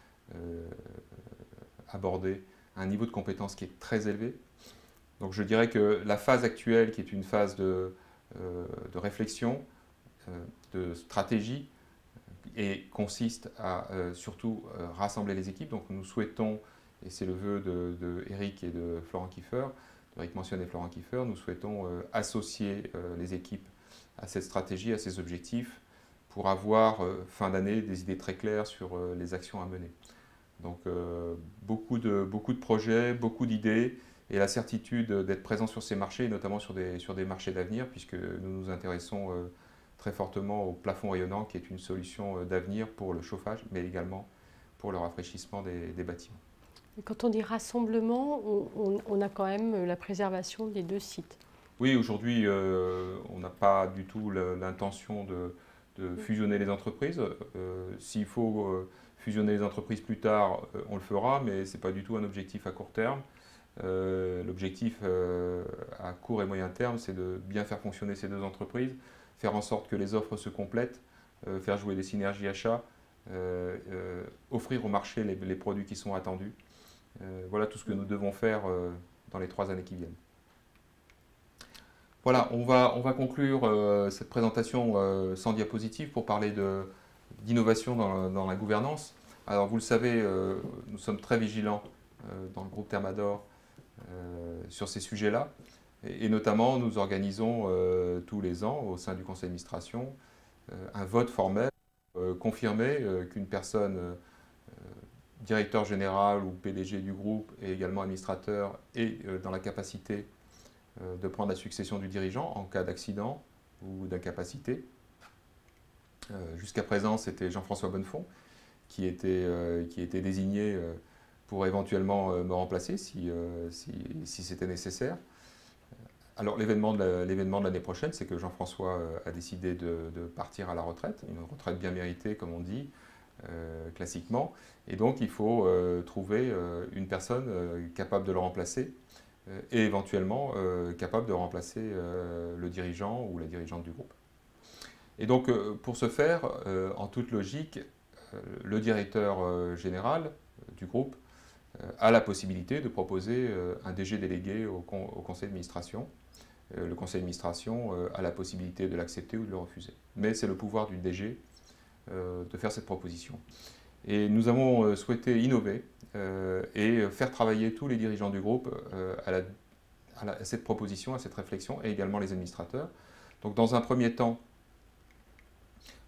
aborder, à un niveau de compétence qui est très élevé. Donc je dirais que la phase actuelle, qui est une phase de réflexion, de stratégie, et consiste à surtout rassembler les équipes. Donc nous souhaitons, et c'est le vœu de Eric et de Florent Kiefer, Eric mentionne et Florent Kiefer, nous souhaitons associer les équipes à cette stratégie, à ces objectifs, pour avoir fin d'année des idées très claires sur les actions à mener. Donc beaucoup de projets, beaucoup d'idées, et la certitude d'être présent sur ces marchés, notamment sur des marchés d'avenir, puisque nous nous intéressons très fortement au plafond rayonnant, qui est une solution d'avenir pour le chauffage, mais également pour le rafraîchissement des bâtiments. Quand on dit rassemblement, on a quand même la préservation des deux sites. Oui, aujourd'hui, on n'a pas du tout l'intention de fusionner les entreprises. S'il faut fusionner les entreprises plus tard, on le fera, mais ce n'est pas du tout un objectif à court terme. L'objectif à court et moyen terme, c'est de bien faire fonctionner ces deux entreprises, faire en sorte que les offres se complètent, faire jouer des synergies achats, offrir au marché les produits qui sont attendus. Voilà tout ce que nous devons faire dans les 3 années qui viennent. Voilà, on va conclure cette présentation sans diapositive pour parler d'innovation dans la gouvernance. Alors vous le savez, nous sommes très vigilants dans le groupe Thermador sur ces sujets-là. Et notamment, nous organisons tous les ans au sein du conseil d'administration un vote formel confirmé qu'une personne directeur général ou PDG du groupe et également administrateur est dans la capacité de prendre la succession du dirigeant en cas d'accident ou d'incapacité. Jusqu'à présent, c'était Jean-François Bonnefond qui était désigné pour éventuellement me remplacer si c'était nécessaire. Alors l'événement de l'année prochaine, c'est que Jean-François a décidé de partir à la retraite, une retraite bien méritée comme on dit, classiquement, et donc il faut trouver une personne capable de le remplacer et éventuellement capable de remplacer le dirigeant ou la dirigeante du groupe. Et donc pour ce faire, en toute logique, le directeur général du groupe a la possibilité de proposer un DG délégué au conseil d'administration. Le conseil d'administration a la possibilité de l'accepter ou de le refuser. Mais c'est le pouvoir du DG de faire cette proposition. Et nous avons souhaité innover et faire travailler tous les dirigeants du groupe à cette proposition, à cette réflexion, et également les administrateurs. Donc dans un premier temps,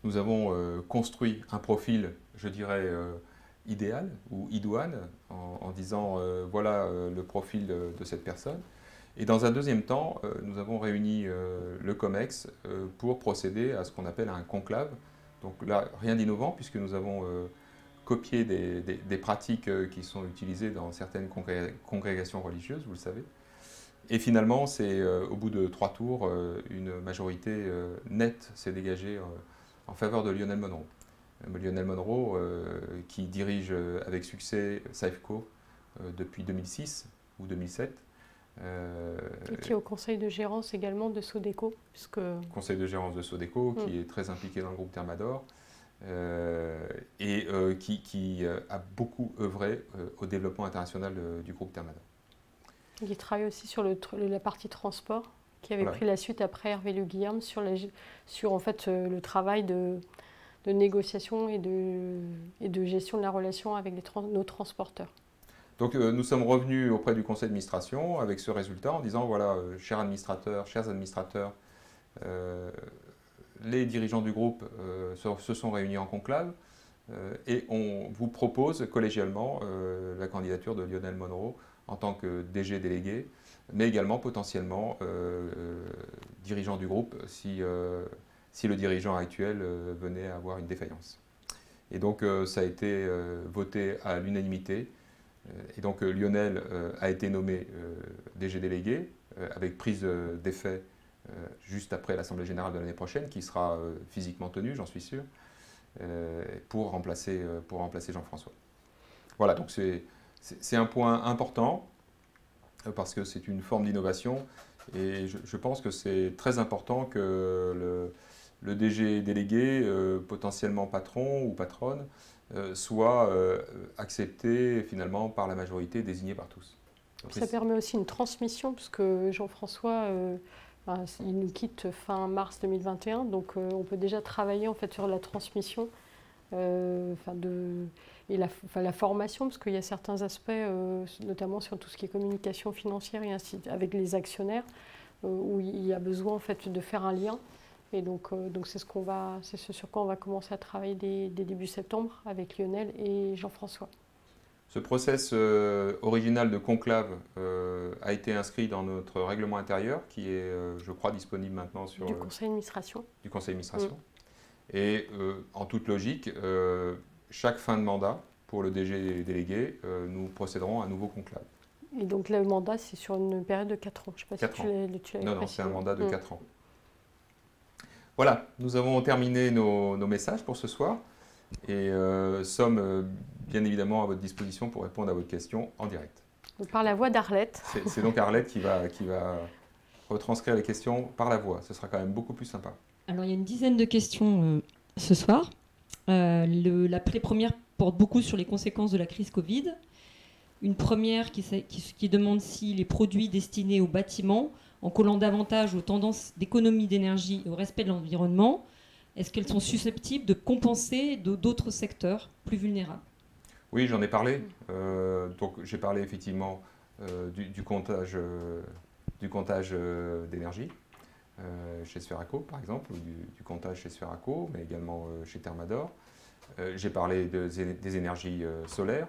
nous avons construit un profil, je dirais, idéal ou idoine, en disant voilà le profil de cette personne. Et dans un deuxième temps, nous avons réuni le COMEX pour procéder à ce qu'on appelle un conclave. Donc là, rien d'innovant, puisque nous avons copié des pratiques qui sont utilisées dans certaines congrégations religieuses, vous le savez. Et finalement, c'est au bout de 3 tours, une majorité nette s'est dégagée en faveur de Lionel Monroe. Lionel Monroe, qui dirige avec succès Safeco depuis 2006 ou 2007. Et qui est au conseil de gérance également de Sodeco. Puisque... Conseil de gérance de Sodeco, qui est très impliqué dans le groupe Thermador, et qui a beaucoup œuvré au développement international du groupe Thermador. Il travaille aussi sur la partie transport, qui avait pris la suite après Hervé Le Guillerme sur en fait, le travail de négociation et de gestion de la relation avec nos transporteurs. Donc nous sommes revenus auprès du conseil d'administration avec ce résultat en disant voilà, chers administrateurs, les dirigeants du groupe se sont réunis en conclave et on vous propose collégialement la candidature de Lionel Monroe en tant que DG délégué, mais également potentiellement dirigeant du groupe si le dirigeant actuel venait à avoir une défaillance. Et donc ça a été voté à l'unanimité. Et donc Lionel a été nommé DG délégué avec prise d'effet juste après l'Assemblée générale de l'année prochaine, qui sera physiquement tenue, j'en suis sûr, pour remplacer Jean-François. Voilà, donc c'est un point important parce que c'est une forme d'innovation et je pense que c'est très important que le DG délégué, potentiellement patron ou patronne, soit accepté finalement par la majorité, désigné par tous. Donc, ça permet aussi une transmission, puisque Jean-François, il nous quitte fin mars 2021, donc on peut déjà travailler en fait sur la transmission et la formation, parce qu'il y a certains aspects, notamment sur tout ce qui est communication financière et ainsi, avec les actionnaires, où il y a besoin en fait de faire un lien. Et donc c'est ce sur quoi on va commencer à travailler dès début septembre avec Lionel et Jean-François. Ce process original de conclave a été inscrit dans notre règlement intérieur qui est, je crois, disponible maintenant sur du conseil d'administration. Du conseil d'administration. Et en toute logique, chaque fin de mandat, pour le DG délégué, nous procéderons à un nouveau conclave. Et donc le mandat, c'est sur une période de 4 ans. Je ne sais pas si tu l'avais Non, c'est un mandat de 4 ans. Voilà, nous avons terminé nos messages pour ce soir et sommes bien évidemment à votre disposition pour répondre à votre question en direct. Donc, par la voix d'Arlette. C'est donc Arlette qui va retranscrire les questions par la voix. Ce sera quand même beaucoup plus sympa. Alors, il y a une dizaine de questions ce soir. Les premières portent beaucoup sur les conséquences de la crise Covid. Une première qui demande si les produits destinés aux bâtiments, en collant davantage aux tendances d'économie d'énergie et au respect de l'environnement, est-ce qu'elles sont susceptibles de compenser d'autres secteurs plus vulnérables? Oui, j'en ai parlé. Donc j'ai parlé effectivement du comptage d'énergie chez Sferaco, par exemple, ou du comptage chez Sferaco, mais également chez Thermador. J'ai parlé des énergies solaires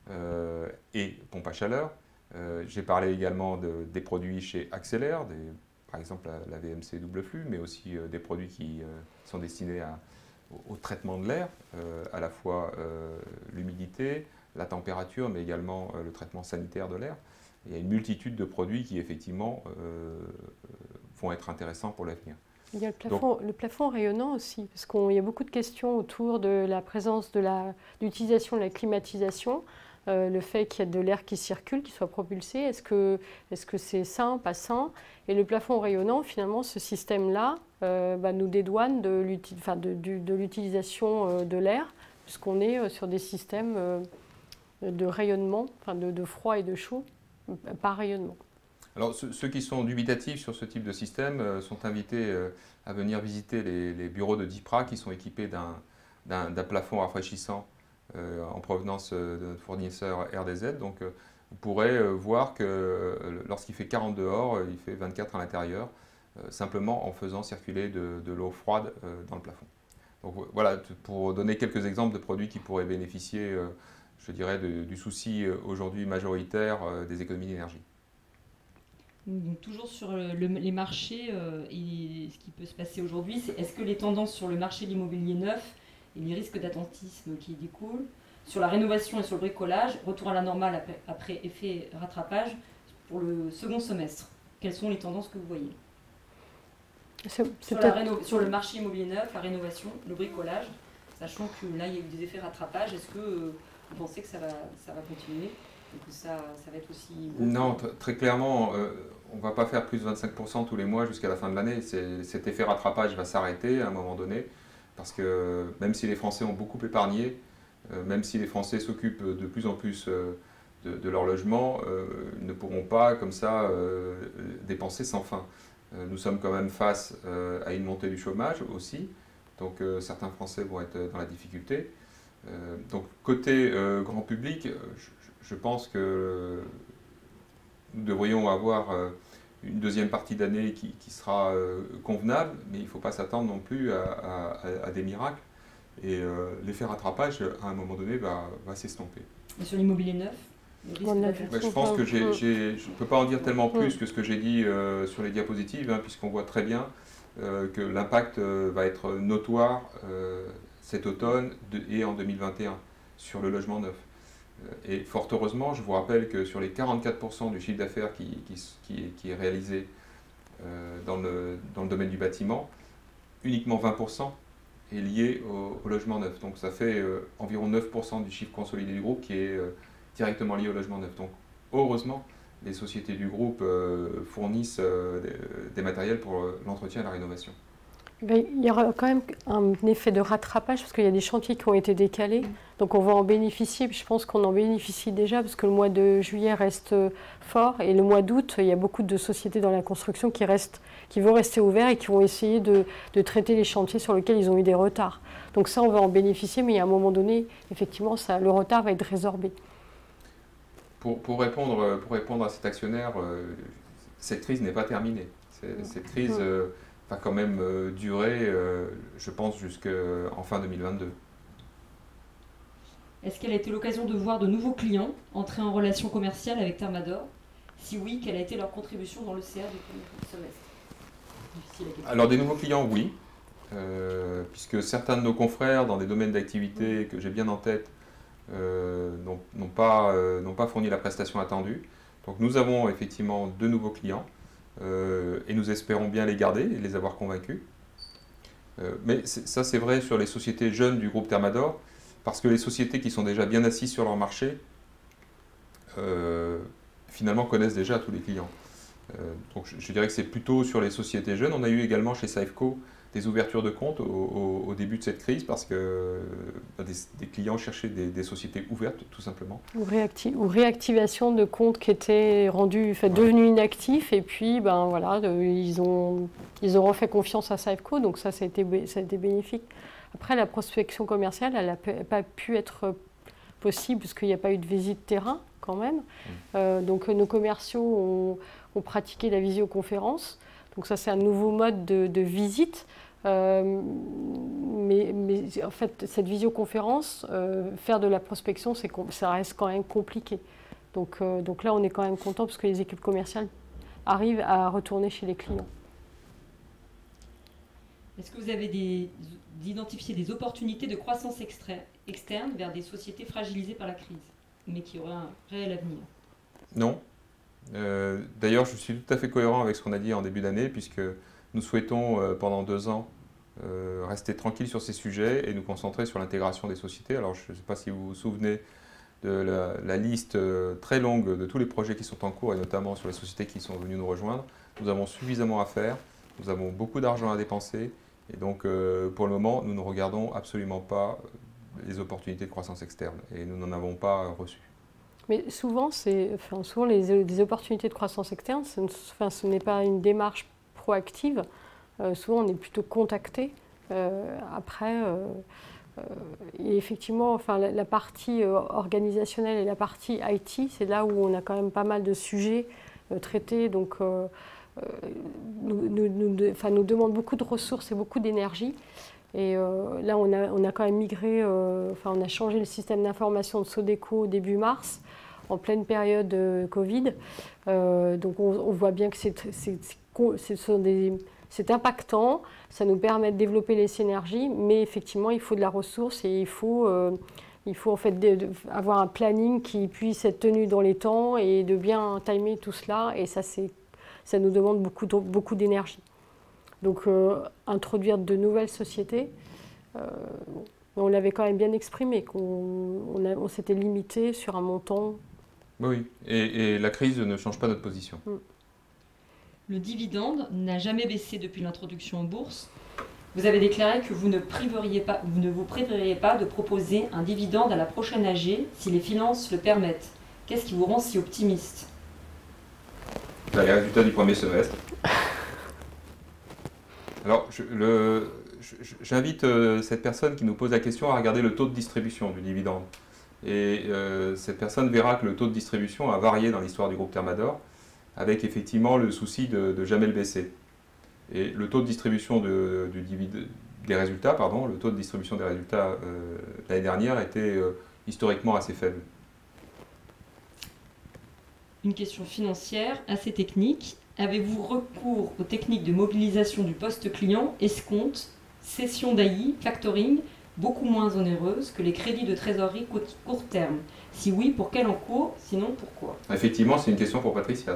et pompes à chaleur. J'ai parlé également des produits chez Accélère, par exemple la VMC double flux, mais aussi des produits qui sont destinés au traitement de l'air, à la fois l'humidité, la température, mais également le traitement sanitaire de l'air. Il y a une multitude de produits qui effectivement vont être intéressants pour l'avenir. Il y a le plafond rayonnant aussi, parce qu'il y a beaucoup de questions autour de la présence de l'utilisation de la climatisation. Le fait qu'il y ait de l'air qui circule, qui soit propulsé, est-ce que c'est sain, pas sain? Et le plafond rayonnant, finalement, ce système-là nous dédouane de l'utilisation de l'air, puisqu'on est sur des systèmes de rayonnement, de froid et de chaud, par rayonnement. Alors ceux qui sont dubitatifs sur ce type de système sont invités à venir visiter les bureaux de DIPRA qui sont équipés d'un plafond rafraîchissant en provenance de notre fournisseur RDZ. Donc vous pourrez voir que lorsqu'il fait 40 dehors, il fait 24 à l'intérieur, simplement en faisant circuler de l'eau froide dans le plafond. Donc voilà, pour donner quelques exemples de produits qui pourraient bénéficier, je dirais, du souci aujourd'hui majoritaire des économies d'énergie. Donc, toujours sur les marchés et ce qui peut se passer aujourd'hui, c'est est-ce que les tendances sur le marché de l'immobilier neuf et les risques d'attentisme qui découlent, sur la rénovation et sur le bricolage, retour à la normale après effet rattrapage pour le second semestre. Quelles sont les tendances que vous voyez sur le marché immobilier neuf, la rénovation, le bricolage, sachant que là il y a eu des effets rattrapage, est-ce que vous pensez que ça va continuer et que ça va être aussi... Non, très clairement, on ne va pas faire plus de 25% tous les mois jusqu'à la fin de l'année. Cet effet rattrapage va s'arrêter à un moment donné, parce que même si les Français ont beaucoup épargné, même si les Français s'occupent de plus en plus de leur logement, ils ne pourront pas comme ça dépenser sans fin. Nous sommes quand même face à une montée du chômage aussi, donc certains Français vont être dans la difficulté. Donc côté grand public, je pense que nous devrions avoir une deuxième partie d'année qui sera convenable, mais il ne faut pas s'attendre non plus à des miracles. Et l'effet rattrapage, à un moment donné, va s'estomper. Et sur l'immobilier neuf, je pense que je ne peux pas en dire tellement plus que ce que j'ai dit sur les diapositives, puisqu'on voit très bien que l'impact va être notoire cet automne et en 2021 sur le logement neuf. Et fort heureusement, je vous rappelle que sur les 44% du chiffre d'affaires qui est réalisé dans le domaine du bâtiment, uniquement 20% est lié au logement neuf. Donc ça fait environ 9% du chiffre consolidé du groupe qui est directement lié au logement neuf. Donc heureusement, les sociétés du groupe fournissent des matériels pour l'entretien et la rénovation. Il y aura quand même un effet de rattrapage parce qu'il y a des chantiers qui ont été décalés. Donc on va en bénéficier. Je pense qu'on en bénéficie déjà parce que le mois de juillet reste fort et le mois d'août, il y a beaucoup de sociétés dans la construction qui vont rester ouverts et qui vont essayer de traiter les chantiers sur lesquels ils ont eu des retards. Donc ça, on va en bénéficier, mais à un moment donné, effectivement, le retard va être résorbé. Pour répondre à cet actionnaire, cette crise n'est pas terminée. Cette crise va quand même durer, je pense, jusqu'en fin 2022. Est-ce qu'elle a été l'occasion de voir de nouveaux clients entrer en relation commerciale avec Thermador? Si oui, quelle a été leur contribution dans le CA du premier semestre? Alors des nouveaux clients, oui, puisque certains de nos confrères dans des domaines d'activité que j'ai bien en tête n'ont pas fourni la prestation attendue. Donc nous avons effectivement de nouveaux clients et nous espérons bien les garder et les avoir convaincus. Mais ça c'est vrai sur les sociétés jeunes du groupe Thermador, parce que les sociétés qui sont déjà bien assises sur leur marché finalement connaissent déjà tous les clients. Donc je dirais que c'est plutôt sur les sociétés jeunes. On a eu également chez Safeco des ouvertures de comptes au début de cette crise parce que des clients cherchaient des sociétés ouvertes tout simplement. Ou réactivation de comptes qui étaient devenus inactifs et puis ils ont refait confiance à Safeco, donc ça a été bénéfique. Après la prospection commerciale, elle n'a pas pu être possible parce qu'il n'y a pas eu de visite terrain quand même. Donc nos commerciaux ont pratiqué la visioconférence. Donc ça, c'est un nouveau mode de visite. Mais en fait, cette visioconférence, faire de la prospection, ça reste quand même compliqué. Donc là, on est quand même content parce que les équipes commerciales arrivent à retourner chez les clients. Est-ce que vous avez identifié des opportunités de croissance externe vers des sociétés fragilisées par la crise, mais qui auraient un réel avenir? Non. D'ailleurs, je suis tout à fait cohérent avec ce qu'on a dit en début d'année, puisque nous souhaitons, pendant 2 ans, rester tranquille sur ces sujets et nous concentrer sur l'intégration des sociétés. Alors, je ne sais pas si vous vous souvenez de la liste très longue de tous les projets qui sont en cours, et notamment sur les sociétés qui sont venues nous rejoindre. Nous avons suffisamment à faire, nous avons beaucoup d'argent à dépenser, et donc, pour le moment, nous ne regardons absolument pas les opportunités de croissance externe, et nous n'en avons pas reçu. Mais souvent, les opportunités de croissance externe, ce n'est pas une démarche proactive. Souvent, on est plutôt contacté. Et effectivement, la partie organisationnelle et la partie IT, c'est là où on a quand même pas mal de sujets traités. Donc, nous demande beaucoup de ressources et beaucoup d'énergie. Et là, on a quand même migré, enfin, on a changé le système d'information de Sodeco début mars, en pleine période Covid. Donc on voit bien que c'est impactant, ça nous permet de développer les synergies, mais effectivement, il faut de la ressource et il faut en fait avoir un planning qui puisse être tenu dans les temps et de bien timer tout cela. Et ça nous demande beaucoup d'énergie. Donc introduire de nouvelles sociétés, on l'avait quand même bien exprimé, qu'on s'était limité sur un montant. Oui, et la crise ne change pas notre position. Le dividende n'a jamais baissé depuis l'introduction en bourse. Vous avez déclaré que vous ne vous priveriez pas de proposer un dividende à la prochaine AG si les finances le permettent. Qu'est-ce qui vous rend si optimiste? Les résultats du premier semestre. Alors, j'invite cette personne qui nous pose la question à regarder le taux de distribution du dividende. Et cette personne verra que le taux de distribution a varié dans l'histoire du groupe Thermador, avec effectivement le souci de jamais le baisser. Et le taux de distribution des résultats, le taux de distribution des résultats l'année dernière était historiquement assez faible. Une question financière assez technique. Avez-vous recours aux techniques de mobilisation du poste client, escompte, cession d'AI, factoring, beaucoup moins onéreuses que les crédits de trésorerie court terme? Si oui, pour quel encours? Sinon, pourquoi? Effectivement, c'est une question pour Patricia.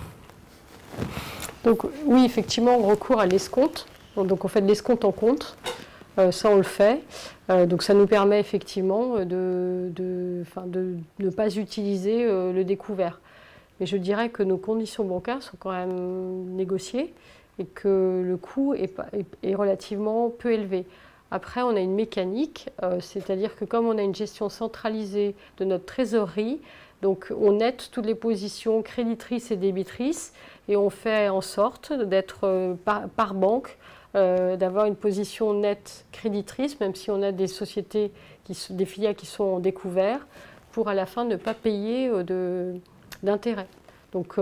Donc oui, effectivement, on recourt à l'escompte. Donc on fait de l'escompte en compte. Ça, on le fait. Donc ça nous permet effectivement de ne pas utiliser le découvert. Mais je dirais que nos conditions bancaires sont quand même négociées et que le coût est relativement peu élevé. Après, on a une mécanique, c'est-à-dire que comme on a une gestion centralisée de notre trésorerie, donc on nette toutes les positions créditrices et débitrices et on fait en sorte d'être par banque, d'avoir une position nette créditrice, même si on a des sociétés, des filiales qui sont en découvert, pour à la fin ne pas payer d'intérêt. Donc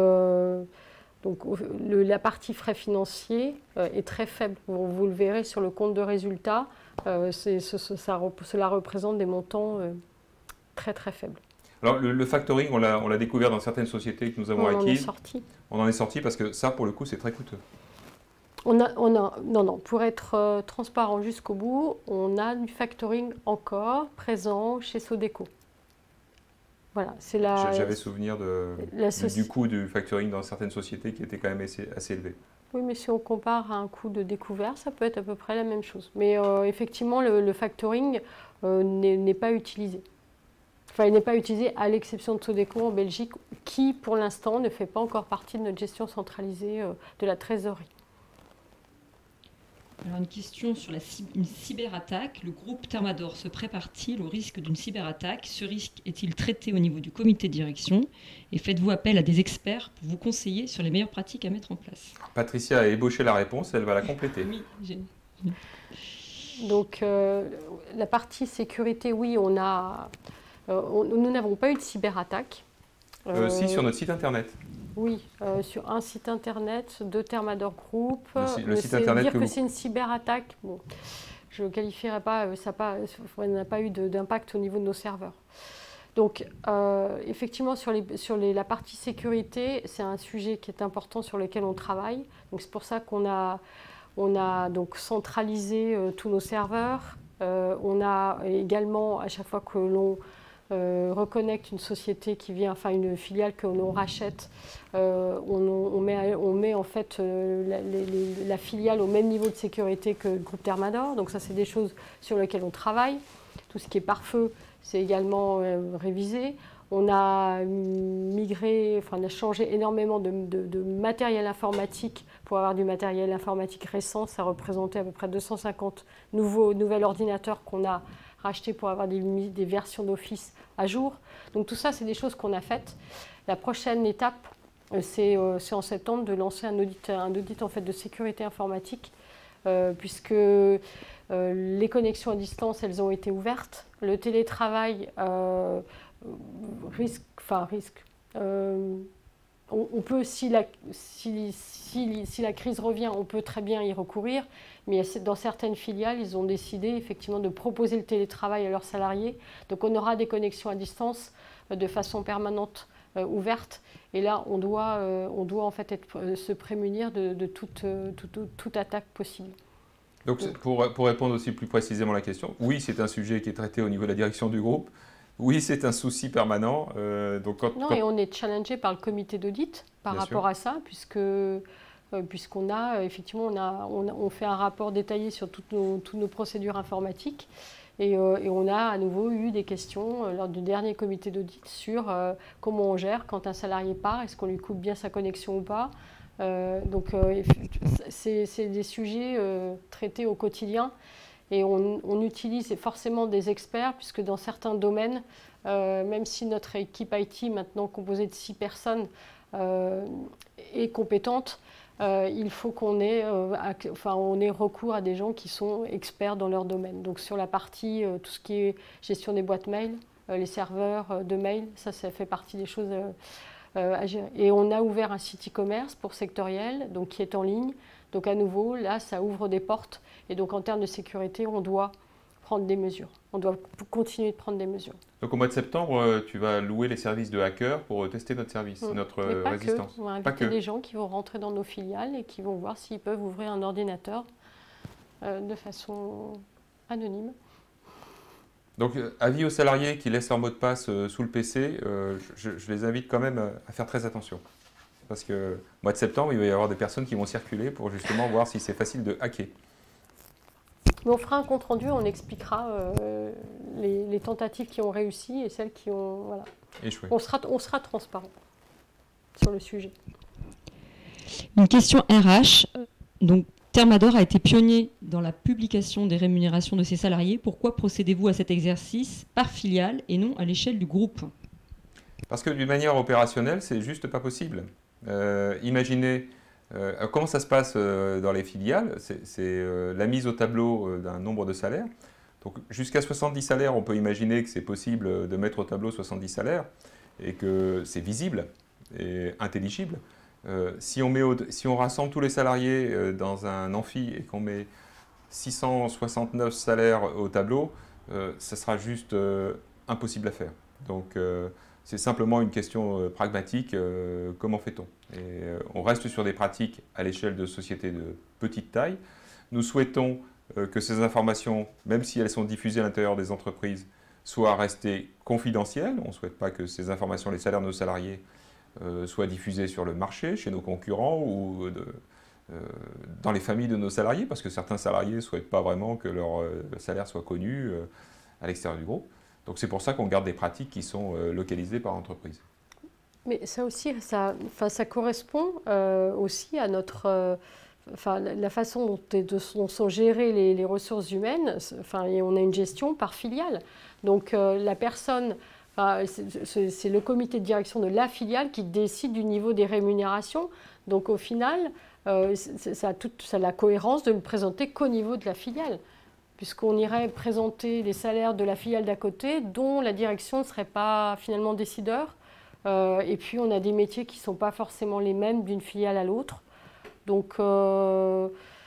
la partie frais financiers est très faible. Vous le verrez sur le compte de résultat, cela représente des montants très très faibles. Alors le factoring, on l'a découvert dans certaines sociétés que nous avons acquises. On en est sorti parce que ça, pour le coup, c'est très coûteux. Non, pour être transparent jusqu'au bout, on a du factoring encore présent chez Sodeco. Voilà, j'avais souvenir du coût du factoring dans certaines sociétés qui était quand même assez élevé. Oui, mais si on compare à un coût de découvert, ça peut être à peu près la même chose. Mais effectivement, le factoring n'est pas utilisé. Enfin, il n'est pas utilisé à l'exception de Sodeco en Belgique, qui pour l'instant ne fait pas encore partie de notre gestion centralisée de la trésorerie. Alors une question sur une cyberattaque. Le groupe Thermador se prépare-t-il au risque d'une cyberattaque? Ce risque est-il traité au niveau du comité de direction? Et faites-vous appel à des experts pour vous conseiller sur les meilleures pratiques à mettre en place? Patricia a ébauché la réponse, elle va la compléter. Oui, Donc la partie sécurité, oui, nous n'avons pas eu de cyberattaque. Si, sur notre site internet. Oui, sur un site internet de Thermador Group. Le site internet dire que c'est une cyberattaque, bon, je ne qualifierais pas, ça n'a pas eu d'impact au niveau de nos serveurs. Donc, effectivement, sur la partie sécurité, c'est un sujet qui est important sur lequel on travaille. Donc, c'est pour ça qu'on a donc centralisé tous nos serveurs. On a également, à chaque fois que l'on reconnecte une société qui vient, enfin une filiale que l'on rachète, on met en fait la filiale au même niveau de sécurité que le groupe Thermador. Donc ça, c'est des choses sur lesquelles on travaille. Tout ce qui est pare-feu, c'est également révisé. On a migré, enfin on a changé énormément de matériel informatique pour avoir du matériel informatique récent. Ça représentait à peu près 250 nouveaux ordinateurs qu'on a rachetés pour avoir des versions d'Office à jour. Donc tout ça, c'est des choses qu'on a faites. La prochaine étape, c'est en septembre de lancer un audit en fait, de sécurité informatique, puisque les connexions à distance, elles ont été ouvertes. Le télétravail on peut, si la crise revient, on peut très bien y recourir, Mais dans certaines filiales, ils ont décidé effectivement de proposer le télétravail à leurs salariés. Donc on aura des connexions à distance de façon permanente, ouverte. Et là, on doit en fait se prémunir de toute attaque possible. Donc pour répondre aussi plus précisément à la question, oui, c'est un sujet qui est traité au niveau de la direction du groupe. Oui, c'est un souci permanent. Et on est challengé par le comité d'audit par rapport à ça, puisqu'on a effectivement on fait un rapport détaillé sur toutes nos procédures informatiques et on a à nouveau eu des questions lors du dernier comité d'audit sur comment on gère quand un salarié part, est-ce qu'on lui coupe bien sa connexion ou pas. C'est des sujets traités au quotidien. Et on utilise forcément des experts, puisque dans certains domaines, même si notre équipe IT, maintenant composée de 6 personnes, est compétente, il faut qu'on ait recours à des gens qui sont experts dans leur domaine. Donc sur la partie, tout ce qui est gestion des boîtes mail, les serveurs de mail, ça fait partie des choses à gérer. Et on a ouvert un site e-commerce pour sectoriel, donc qui est en ligne. Donc à nouveau, là, ça ouvre des portes. Et donc en termes de sécurité, on doit prendre des mesures. On doit continuer de prendre des mesures. Donc au mois de septembre, tu vas louer les services de hackers pour tester notre service, notre résistance. On va inviter des gens qui vont rentrer dans nos filiales et qui vont voir s'ils peuvent ouvrir un ordinateur de façon anonyme. Donc avis aux salariés qui laissent leur mot de passe sous le PC, je les invite quand même à faire très attention. Parce que au mois de septembre, il va y avoir des personnes qui vont circuler pour justement voir si c'est facile de hacker. Mais on fera un compte rendu, on expliquera les tentatives qui ont réussi et celles qui ont échoué. On sera transparent sur le sujet. Une question RH. Donc, Thermador a été pionnier dans la publication des rémunérations de ses salariés. Pourquoi procédez-vous à cet exercice par filiale et non à l'échelle du groupe? Parce que d'une manière opérationnelle, c'est juste pas possible. Imaginez comment ça se passe dans les filiales. C'est la mise au tableau d'un nombre de salaires. Donc jusqu'à 70 salaires, on peut imaginer que c'est possible de mettre au tableau 70 salaires et que c'est visible et intelligible. Si on rassemble tous les salariés dans un amphi et qu'on met 669 salaires au tableau, ça sera juste impossible à faire. Donc c'est simplement une question pragmatique, comment fait-on? Et on reste sur des pratiques à l'échelle de sociétés de petite taille. Nous souhaitons que ces informations, même si elles sont diffusées à l'intérieur des entreprises, soient restées confidentielles. On ne souhaite pas que ces informations, les salaires de nos salariés, soient diffusées sur le marché, chez nos concurrents ou dans les familles de nos salariés, parce que certains salariés ne souhaitent pas vraiment que leur salaire soit connu à l'extérieur du groupe. Donc c'est pour ça qu'on garde des pratiques qui sont localisées par entreprise. Mais ça aussi, ça correspond aussi à notre, la façon dont sont gérées les ressources humaines. Et on a une gestion par filiale. Donc la personne, c'est le comité de direction de la filiale qui décide du niveau des rémunérations. Donc au final, ça a la cohérence de ne présenter qu'au niveau de la filiale, puisqu'on irait présenter les salaires de la filiale d'à côté, dont la direction ne serait pas finalement décideur. Et puis on a des métiers qui ne sont pas forcément les mêmes d'une filiale à l'autre. Donc on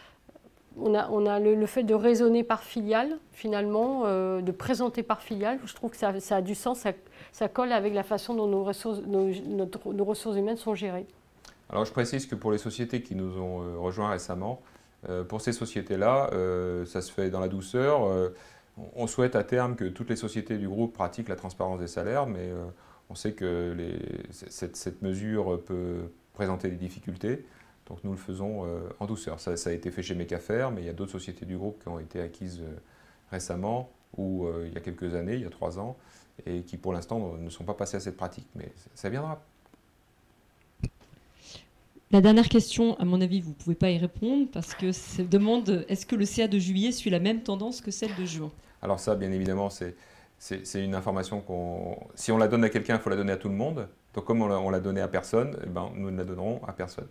a le fait de raisonner par filiale, finalement, de présenter par filiale. Je trouve que ça a du sens, ça colle avec la façon dont nos ressources humaines sont gérées. Alors je précise que pour les sociétés qui nous ont rejoints récemment, pour ces sociétés-là, ça se fait dans la douceur. On souhaite à terme que toutes les sociétés du groupe pratiquent la transparence des salaires, mais on sait que cette mesure peut présenter des difficultés. Donc nous le faisons en douceur. Ça a été fait chez Mecafer, mais il y a d'autres sociétés du groupe qui ont été acquises récemment, ou il y a quelques années, il y a 3 ans, et qui pour l'instant ne sont pas passées à cette pratique. Mais ça viendra. La dernière question, à mon avis, vous ne pouvez pas y répondre parce que ça demande est-ce que le CA de juillet suit la même tendance que celle de juin? Alors ça, bien évidemment, c'est une information si on la donne à quelqu'un, il faut la donner à tout le monde. Donc comme on l'a donnée à personne, eh ben, nous ne la donnerons à personne.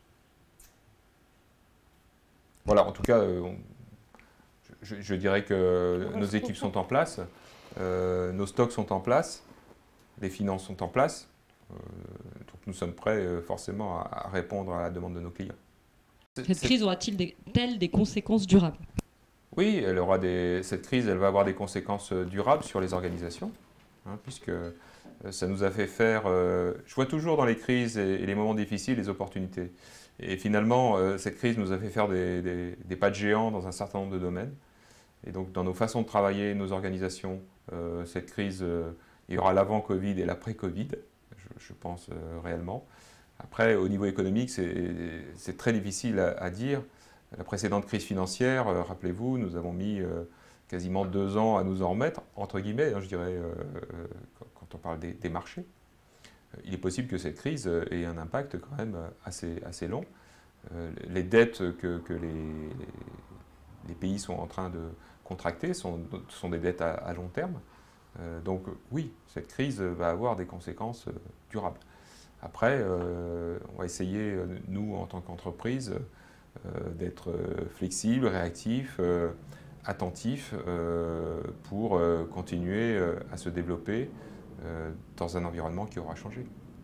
Voilà, en tout cas, je dirais que nos équipes sont en place, nos stocks sont en place, les finances sont en place. Donc nous sommes prêts forcément à répondre à la demande de nos clients. Cette crise aura-t-il des conséquences durables? Oui, cette crise, elle va avoir des conséquences durables sur les organisations, hein, puisque ça nous a fait faire... je vois toujours dans les crises et les moments difficiles les opportunités. Et finalement, cette crise nous a fait faire des pas de géant dans un certain nombre de domaines. Et donc, dans nos façons de travailler, nos organisations, cette crise, il y aura l'avant-Covid et l'après-Covid, je pense réellement. Après, au niveau économique, c'est très difficile à dire. La précédente crise financière, rappelez-vous, nous avons mis quasiment 2 ans à nous en remettre, entre guillemets, hein, je dirais, quand on parle des marchés. Il est possible que cette crise ait un impact quand même assez long. Les dettes que les pays sont en train de contracter sont des dettes à long terme. Donc oui, cette crise va avoir des conséquences durables. Après, on va essayer, nous, en tant qu'entreprise, d'être flexibles, réactifs, attentifs pour continuer à se développer dans un environnement qui aura changé.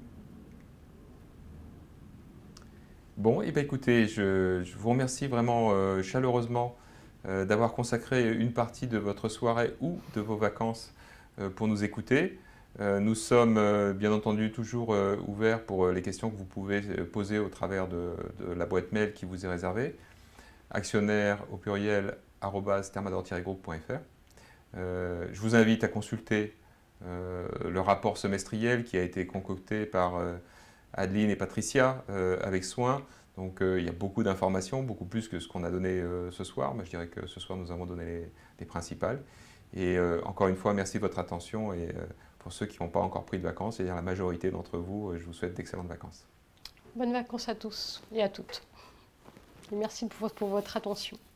Bon, et bien écoutez, je vous remercie vraiment chaleureusement d'avoir consacré une partie de votre soirée ou de vos vacances pour nous écouter. Nous sommes bien entendu toujours ouverts pour les questions que vous pouvez poser au travers de la boîte mail qui vous est réservée, actionnaire au pluriel @thermador-group.fr. Je vous invite à consulter le rapport semestriel qui a été concocté par Adeline et Patricia avec soin. Donc il y a beaucoup d'informations, beaucoup plus que ce qu'on a donné ce soir, mais je dirais que ce soir nous avons donné les principales. Et encore une fois, merci de votre attention et pour ceux qui n'ont pas encore pris de vacances, c'est-à-dire la majorité d'entre vous, je vous souhaite d'excellentes vacances. Bonnes vacances à tous et à toutes. Et merci pour votre attention.